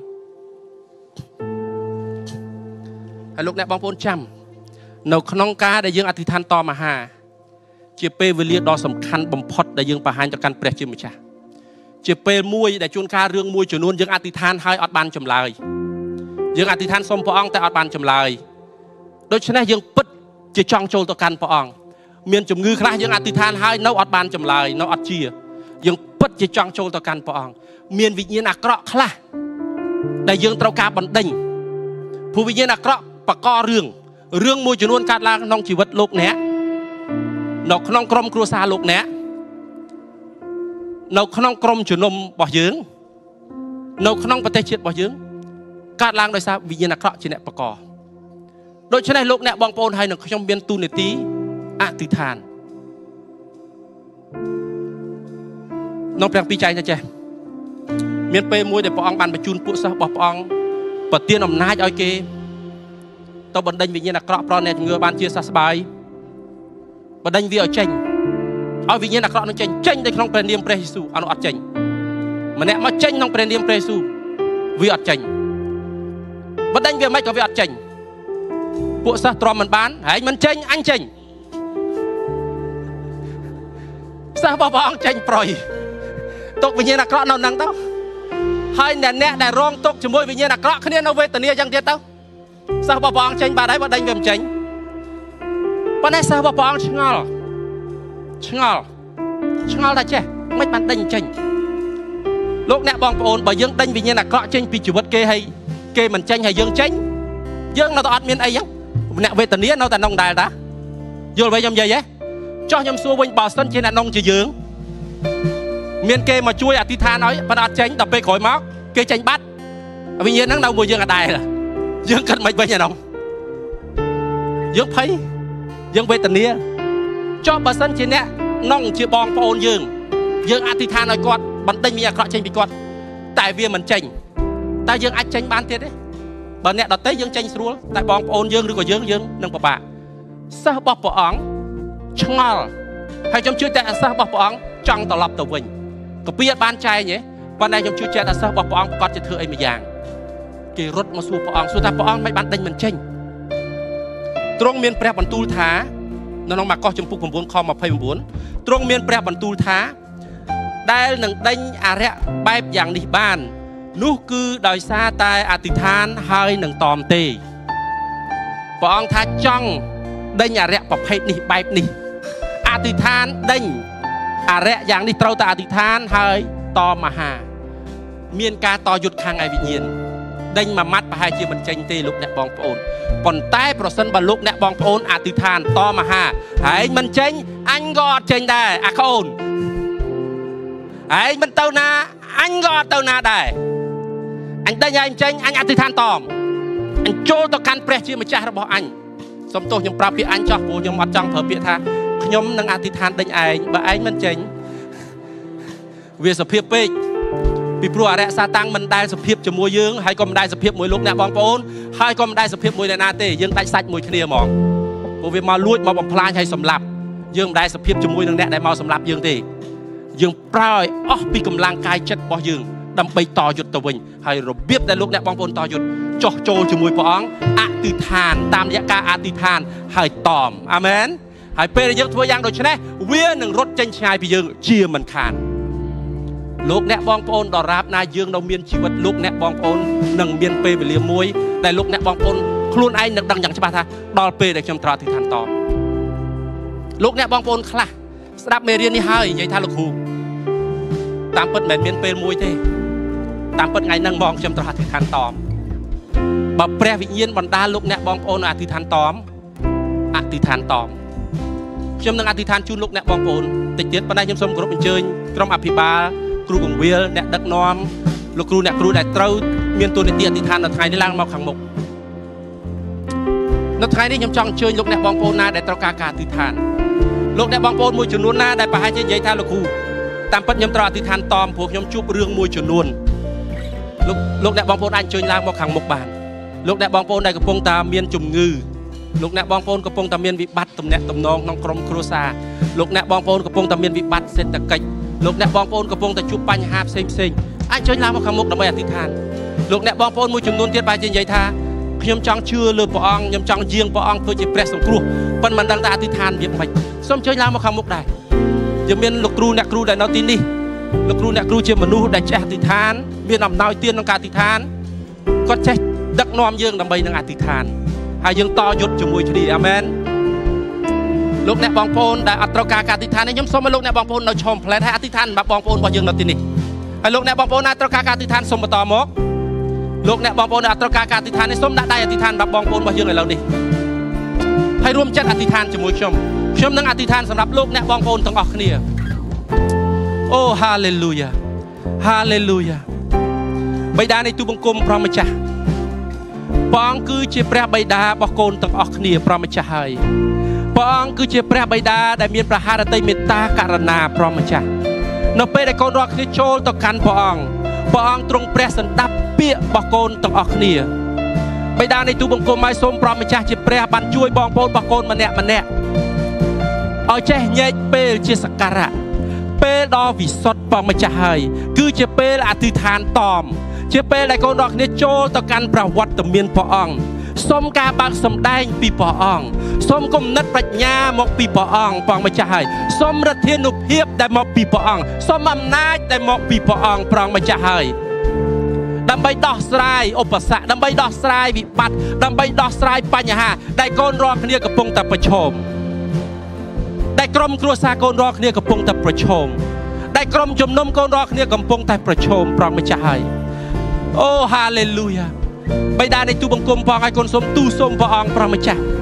ហើយលោកអ្នកបងប្អូនចាំនៅក្នុងការដែលយើងអធិដ្ឋានតមហាជាពេលវេលាដ៏សំខាន់បំផុតដែលយើងបង្ហាញទៅកាន់ព្រះជាម្ចាស់ជាពេលមួយដែលជួនកាលរឿងមួយចំនួនយើងអធិដ្ឋានហើយអត់បានចម្លើយយើងអធិដ្ឋានសូមព្រះអង្គតែអត់បានចម្លើយដូច្នេះយើងពិតជាចង់ចូលទៅកាន់ព្រះអង្គមានជំងឺខ្លះយើងអធិដ្ឋានហើយនៅអត់បានចម្លើយនៅអត់ជាយើងពិតជាចង់ចូលទៅកាន់ព្រះអង្គមានវិញ្ញាណអាក្រក់ខ្លះដែលយើងត្រូវការបណ្ដេញព្រោះវិញ្ញាណអាក្រក់បកករឿងមួយចំនួនកើតឡើងក្នុងជីវិតលោកអ្នកនៅក្នុងក្រុមគ្រួសារលោកអ្នកនៅក្នុងក្រុមជំនុំរបស់យើងនៅក្នុងប្រទេសជាតិរបស់យើងកើតឡើងដោយសារវិញ្ញាណអាក្រក់ជាអ្នកបកកដូច្នេះលោកអ្នកបងប្អូនហើយនឹងខ្ញុំមានទូនាទីអធិដ្ឋាននៅព្រះពីចែងថាចេះមានពេលមួយដែលព្រះអង្គបានបញ្ជូនពួកសិស្សរបស់ព្រះអង្គប្រទានអំណាចឲ្យគេទៅបណ្ដេញវិញ្ញាណអាក្រក់ប្រអ្នកជំងឺបានជាសះស្បើយបណ្ដេញវាឲ្យចេញឲ្យវិញ្ញាណអាក្រក់នឹងចេញទៅក្នុងព្រះនាមព្រះយេស៊ូវអនុអត់ចេញម្នាក់មកចេញក្នុងព្រះនាមព្រះយេស៊ូវវាអត់ចេញបណ្ដេញវាមិនក៏វាអត់ចេញពួកសិស្សទ្រាំមិនបានហើយមិនចេញអញចេញសិស្សរបស់ព្រះអង្គចេញប្រយទុកវិញ្ញាណអាក្រក់នៅនឹងទៅហើយអ្នកដែលរងទុកជាមួយវិញ្ញាណអាក្រក់គ្នានៅវេទនាអញ្ចឹងទៀតទៅសិស្សរបស់ព្រះអង្គចេញបានហើយបើដេញវាមិនចេញប៉ុន្តែសិស្សរបស់ព្រះអង្គឆ្ងល់ថាចេះមិនបានដេញចេញលោកអ្នកបងប្អូនបើយើងដេញវិញ្ញាណអាក្រក់ចេញពីជីវិតគេហើយគេមិនចេញហើយយើងចេញយើងនៅតែអត់មានអីចឹង nẹt về tận nia nó tại nông đại ta vô vậy nhầm gì vậy cho nhầm xua bên bờ sân trên là nông chỉ dưỡng miền kê mà chui ti tha nói bắt đặt tránh tập bê khỏi móc kê tránh bắt vì nhiên nắng đâu mùi dương ở đài là dương cất mạch bên nhà nông dương thấy dương về tận nia cho bờ sân trên nè nông chỉ bong phôn dương ti tha nói con bắn tinh mi à tranh bị con tại vì mình tranh ta dương ai tranh ban tiết đấy bà nè đợt tới dương tranh xuống tại bong phôn dương rồi dương nâng bà bạ sao bọc bỏ óng chăng hay trong chưa chạy sao bọc bỏ óng trong tàu lập tàu vinh có biết ban trai nhé ban này trong chưa chạy sao bọc bỏ óng con chỉ thừa ấy mà giang kỳ rốt mà xua bỏ óng mấy ban tinh mình tranh trong miền Prea bắn tu thá nó mà có trong phục vùng vốn kho mà phê muốn trong miền Prea bắn tu thá đây nâng đánh à rẽ bay dạng đi ban nú cư đòi xa tai à tì than hơi nâng tòm tì bỏ óng thá trong đây nhà rẽ bọc hết đi bay đi à tì than đinh à rẽ dạng đi trâu ta à tì than hơi to mà hà miền ca to dụt khang ngày vị nhiên đinh mà mắt và hai chia mình tranh tê lúc nè bong ổn còn tay sân bà lúc nè bong ổn à tì than to mà hà hãy mình tranh anh gọt tranh đây à khôn hãy mình tàu na anh gọt tàu na đây anh đây nhà anh tranh anh à tì than tòm anh trôi tao căn pre chia mà cha ra bỏ anh xong tôi nhầm prap anh cho bố nhầm mặt trong thở biệt tha nhom nâng ati than đánh anh và anh mình chỉnh việc sập hiệp bích bị prua rẽ sa tăng mình đai sập hiệp cho mùi dương hay còn đai sập hiệp mùi lúc nè bong bóng hay còn đai sập hiệp mùi này na tê dương đai sạch mùi kia mỏng bộ việc mà lùi mà bằng plan hay sầm lạp dương đai sập hiệp cho mùi nâng nè đai màu sầm lạp dương tê dương proi bị cầm lang cai chất bỏ dương đâm bay to dụt tàu bình hay rồi biết đai lúc nè bong bóng to dụt cho trôi cho mùi bóng ati than tam giá ca ati than hay tòm amen hay pe dương thua giang đôi chân này viên nâng rốt tranh chai bị dương chia mình khàn lúc nẹt bong pôn đỏ ráp na dương đầu miên chi vật lúc nẹt bong pôn nâng miên pe về liềm muối đại lúc nẹt bong pôn luôn ai nâng đằng chẳng cho bà tha đo pe để trong trò thì than tòm lúc nẹt bong pôn khla đáp mê riêng đi hơi vậy tha lục hù tam bật mền miên pe muối thế tam bật ngày nâng bong trong trò thì than tòm bà pre vị nhiên bọn ta lúc nẹt bong pôn thì than tòm chấm nâng ati than chun lúc nẹt bong pôn tịch tiết ban nay chấm xôm group mình chơi trong áp ba kêu cùng wheel nẹt đất nom lục kêu đại trâu miền tuần tiền ati than là thay đi lang màu khẳng mục nó thay đi chấm trong chơi lúc nẹt bong pôn na đại trâu ca ati than lúc nẹt bong pôn môi chuẩn luôn na đại bà hai chơi giấy than lục khu tam bất nhấm trâu ati than tòm thuộc nhấm chụp riêng môi chuẩn luôn lúc nẹt bong pôn anh chơi lang màu khẳng mục bản lúc nẹt bong pôn đại của phong ta miền chùm ngư lúc nẹt bong pôn của phong ta miền bị bắt tụm nẹt tụm nong nong krom krosa lúc nẹt bong pôn của phong ta miền bị bắt set tะkịch lúc nẹt bong pôn của phong ta chụp banh hạp xem anh chơi làm một khám mục đam mê tít than lúc nẹt bong pôn môi chùm nôn tiết bài trên giấy tha nhom trăng chưa lừa bỏ ong nhom trăng riêng bỏ ong tôi chỉ press sòng cua phần mình đang ta tít than việc mày xong chơi làm một khám mục này giờ miền lục kru đại nó tin đi lục nẹt kru chơi mà nu đại trẻ tít than miền nằm nói tiên trong cả tít than có chết đất nom dương đam mê đang tít than hai dương to dốt cho mùi cho đi amen lúc nẹt bong pôn đã ăn trâu cá tít than này nhóm xóm mà lúc nẹt bong pôn nó chom plét hay tít than mà bong pôn bao dương nó tin đi hay lúc nẹt bong pôn ăn trâu cá tít than xóm mà to mốc lúc nẹt bong pôn ăn trâu cá tít than này xóm đã đai tít than mà bong pôn bao dương này lâu đi hay rôm chất tít than cho mùi chom nâng tít thanสำหรับlúc nẹt bong pônต้องออกគ្នាโอ้ฮาเลลูยาฮาเลลูยาบិតានៃទូបង្គំព្រះម្ចាស់បងគឺជាព្រះបិតារបស់កូនទាំងអស់គ្នាព្រះម្ចាស់ហើយបងគឺជាព្រះបិតាដែលមានព្រះハរតីមេត្តាករុណាព្រះម្ចាស់នៅពេលដែលកូនរាល់គ្នាចូលទៅកាន់ព្រះអង្គទ្រង់ព្រះសន្តាប់ពាក្យរបស់កូនទាំងអស់គ្នាបិតានៃទូបង្គំឲ្យសូមព្រះម្ចាស់ជាព្រះបានជួយបងប្អូនរបស់កូនម្នាក់ឲ្យចេះញែកពេលជាសក្ការៈពេលដ៏វិសុទ្ធព្រះម្ចាស់ហើយគឺជាពេលអធិដ្ឋានតមជាពេលដែលកូនរបស់គ្នាចូលទៅកាន់ប្រវត្តិមានព្រះអង្គសូមការបើកសម្ដែងពីព្រះអង្គសូមគំនិតប្រាជ្ញាមកពីព្រះអង្គព្រះម្ចាស់ហើយសូមឫទ្ធានុភាពដែលមកពីព្រះអង្គសូមអំណាចដែលមកពីព្រះអង្គព្រះម្ចាស់ហើយដើម្បីដោះស្រាយឧបសគ្គដើម្បីដោះស្រាយវិបត្តិដើម្បីដោះស្រាយបញ្ហាដែលកូនរាល់គ្នាកំពុងតែប្រឈមដែលក្រុមគ្រួសារកូនរាល់គ្នាកំពុងតែប្រឈមដែលក្រុមជំនុំកូនរាល់គ្នាកំពុងតែប្រឈមព្រះម្ចាស់ហើយអូហាឡេលូយ៉ាបិតានៃទូបង្គំផងឲ្យកូនសូមទូសូមព្រះអង្គព្រះម្ចាស់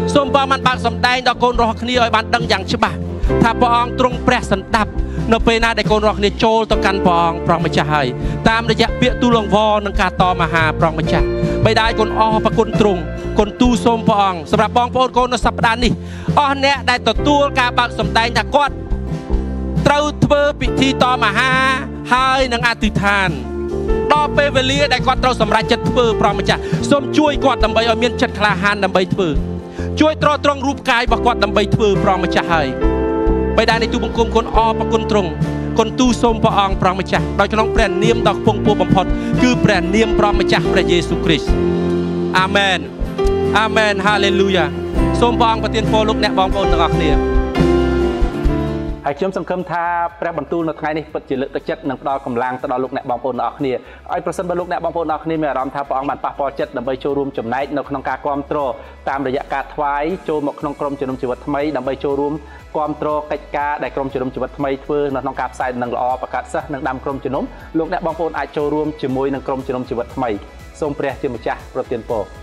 សូមព្រះអង្គបានបើកសម្ដែងដល់កូនរបស់គ្នាឲ្យបានដឹងយ៉ាងច្បាស់ថាព្រះអង្គទ្រង់ព្រះសន្តាប់នៅពេលណាដែលកូនរបស់គ្នាចូលទៅកាន់ព្រះអង្គព្រះម្ចាស់ហើយតាមរយៈពាក្យទូលអង្វរនិងការតមហាព្រះម្ចាស់បិតាគុណអរប្រគុណទ្រង់គុណទូលសូមព្រះអង្គសម្រាប់បងប្អូនកូននៅសប្តាហ៍នេះអស់អ្នកដែលទទួលការបើកសម្ដែងថាគាត់ត្រូវធ្វើពិធីតមហាហើយនឹងអធិដ្ឋានដល់ពេលវេលាដែលគាត់ត្រូវសម្រេចចិត្តធ្វើព្រះម្ចាស់សូមជួយគាត់ដើម្បីឲ្យមានចិត្តក្លាហានដើម្បីធ្វើជួយទ្រទ្រង់រូបកាយរបស់គាត់ដើម្បីធ្វើព្រះម្ចាស់ហើយបិតានៃទូបង្គំគុណអរប្រគុណទ្រង់គុណទូលសូមព្រះអង្គព្រះម្ចាស់ដោយក្នុងព្រះនាមដ៏ខ្ពង់ខ្ពស់បំផុតគឺព្រះនាមព្រះម្ចាស់ព្រះយេស៊ូវគ្រីស្ទអាមែនអាមែនហាឡេលូយ៉ាសូមព្រះអង្គប្រទានពរលោកអ្នកបងប្អូនទាំងអស់គ្នាហើយខ្ញុំសង្ឃឹមថាព្រះបន្ទូលនៅថ្ងៃនេះពិតជាលើកទឹកចិត្តនិងផ្ដល់កម្លាំងទៅដល់លោកអ្នកបងប្អូនទាំងអស់គ្នាឲ្យប្រសិនបើលោកអ្នកបងប្អូនទាំងអស់គ្នាមានអារម្មណ៍ថាព្រះអង្គបានប៉ះពាល់ចិត្តដើម្បីចូលរួមចំណែកនៅក្នុងការគ្រប់គ្រងតាមរយៈការថ្វាយចូលមកក្នុងក្រុមជំនុំជីវិតថ្មីដើម្បីចូលរួមគ្រប់គ្រងកិច្ចការដែលក្រុមជំនុំជីវិតថ្មីធ្វើនៅក្នុងការផ្សាយនឹងល្អបង្កើតសិស្សនិងដាំក្រុមជំនុំលោកអ្នកបងប្អូនអាចចូលរួមជាមួយនឹងក្រុមជំនុំជីវិតថ្មីសូមព្រះជាម្ចាស់ប្រទានពរ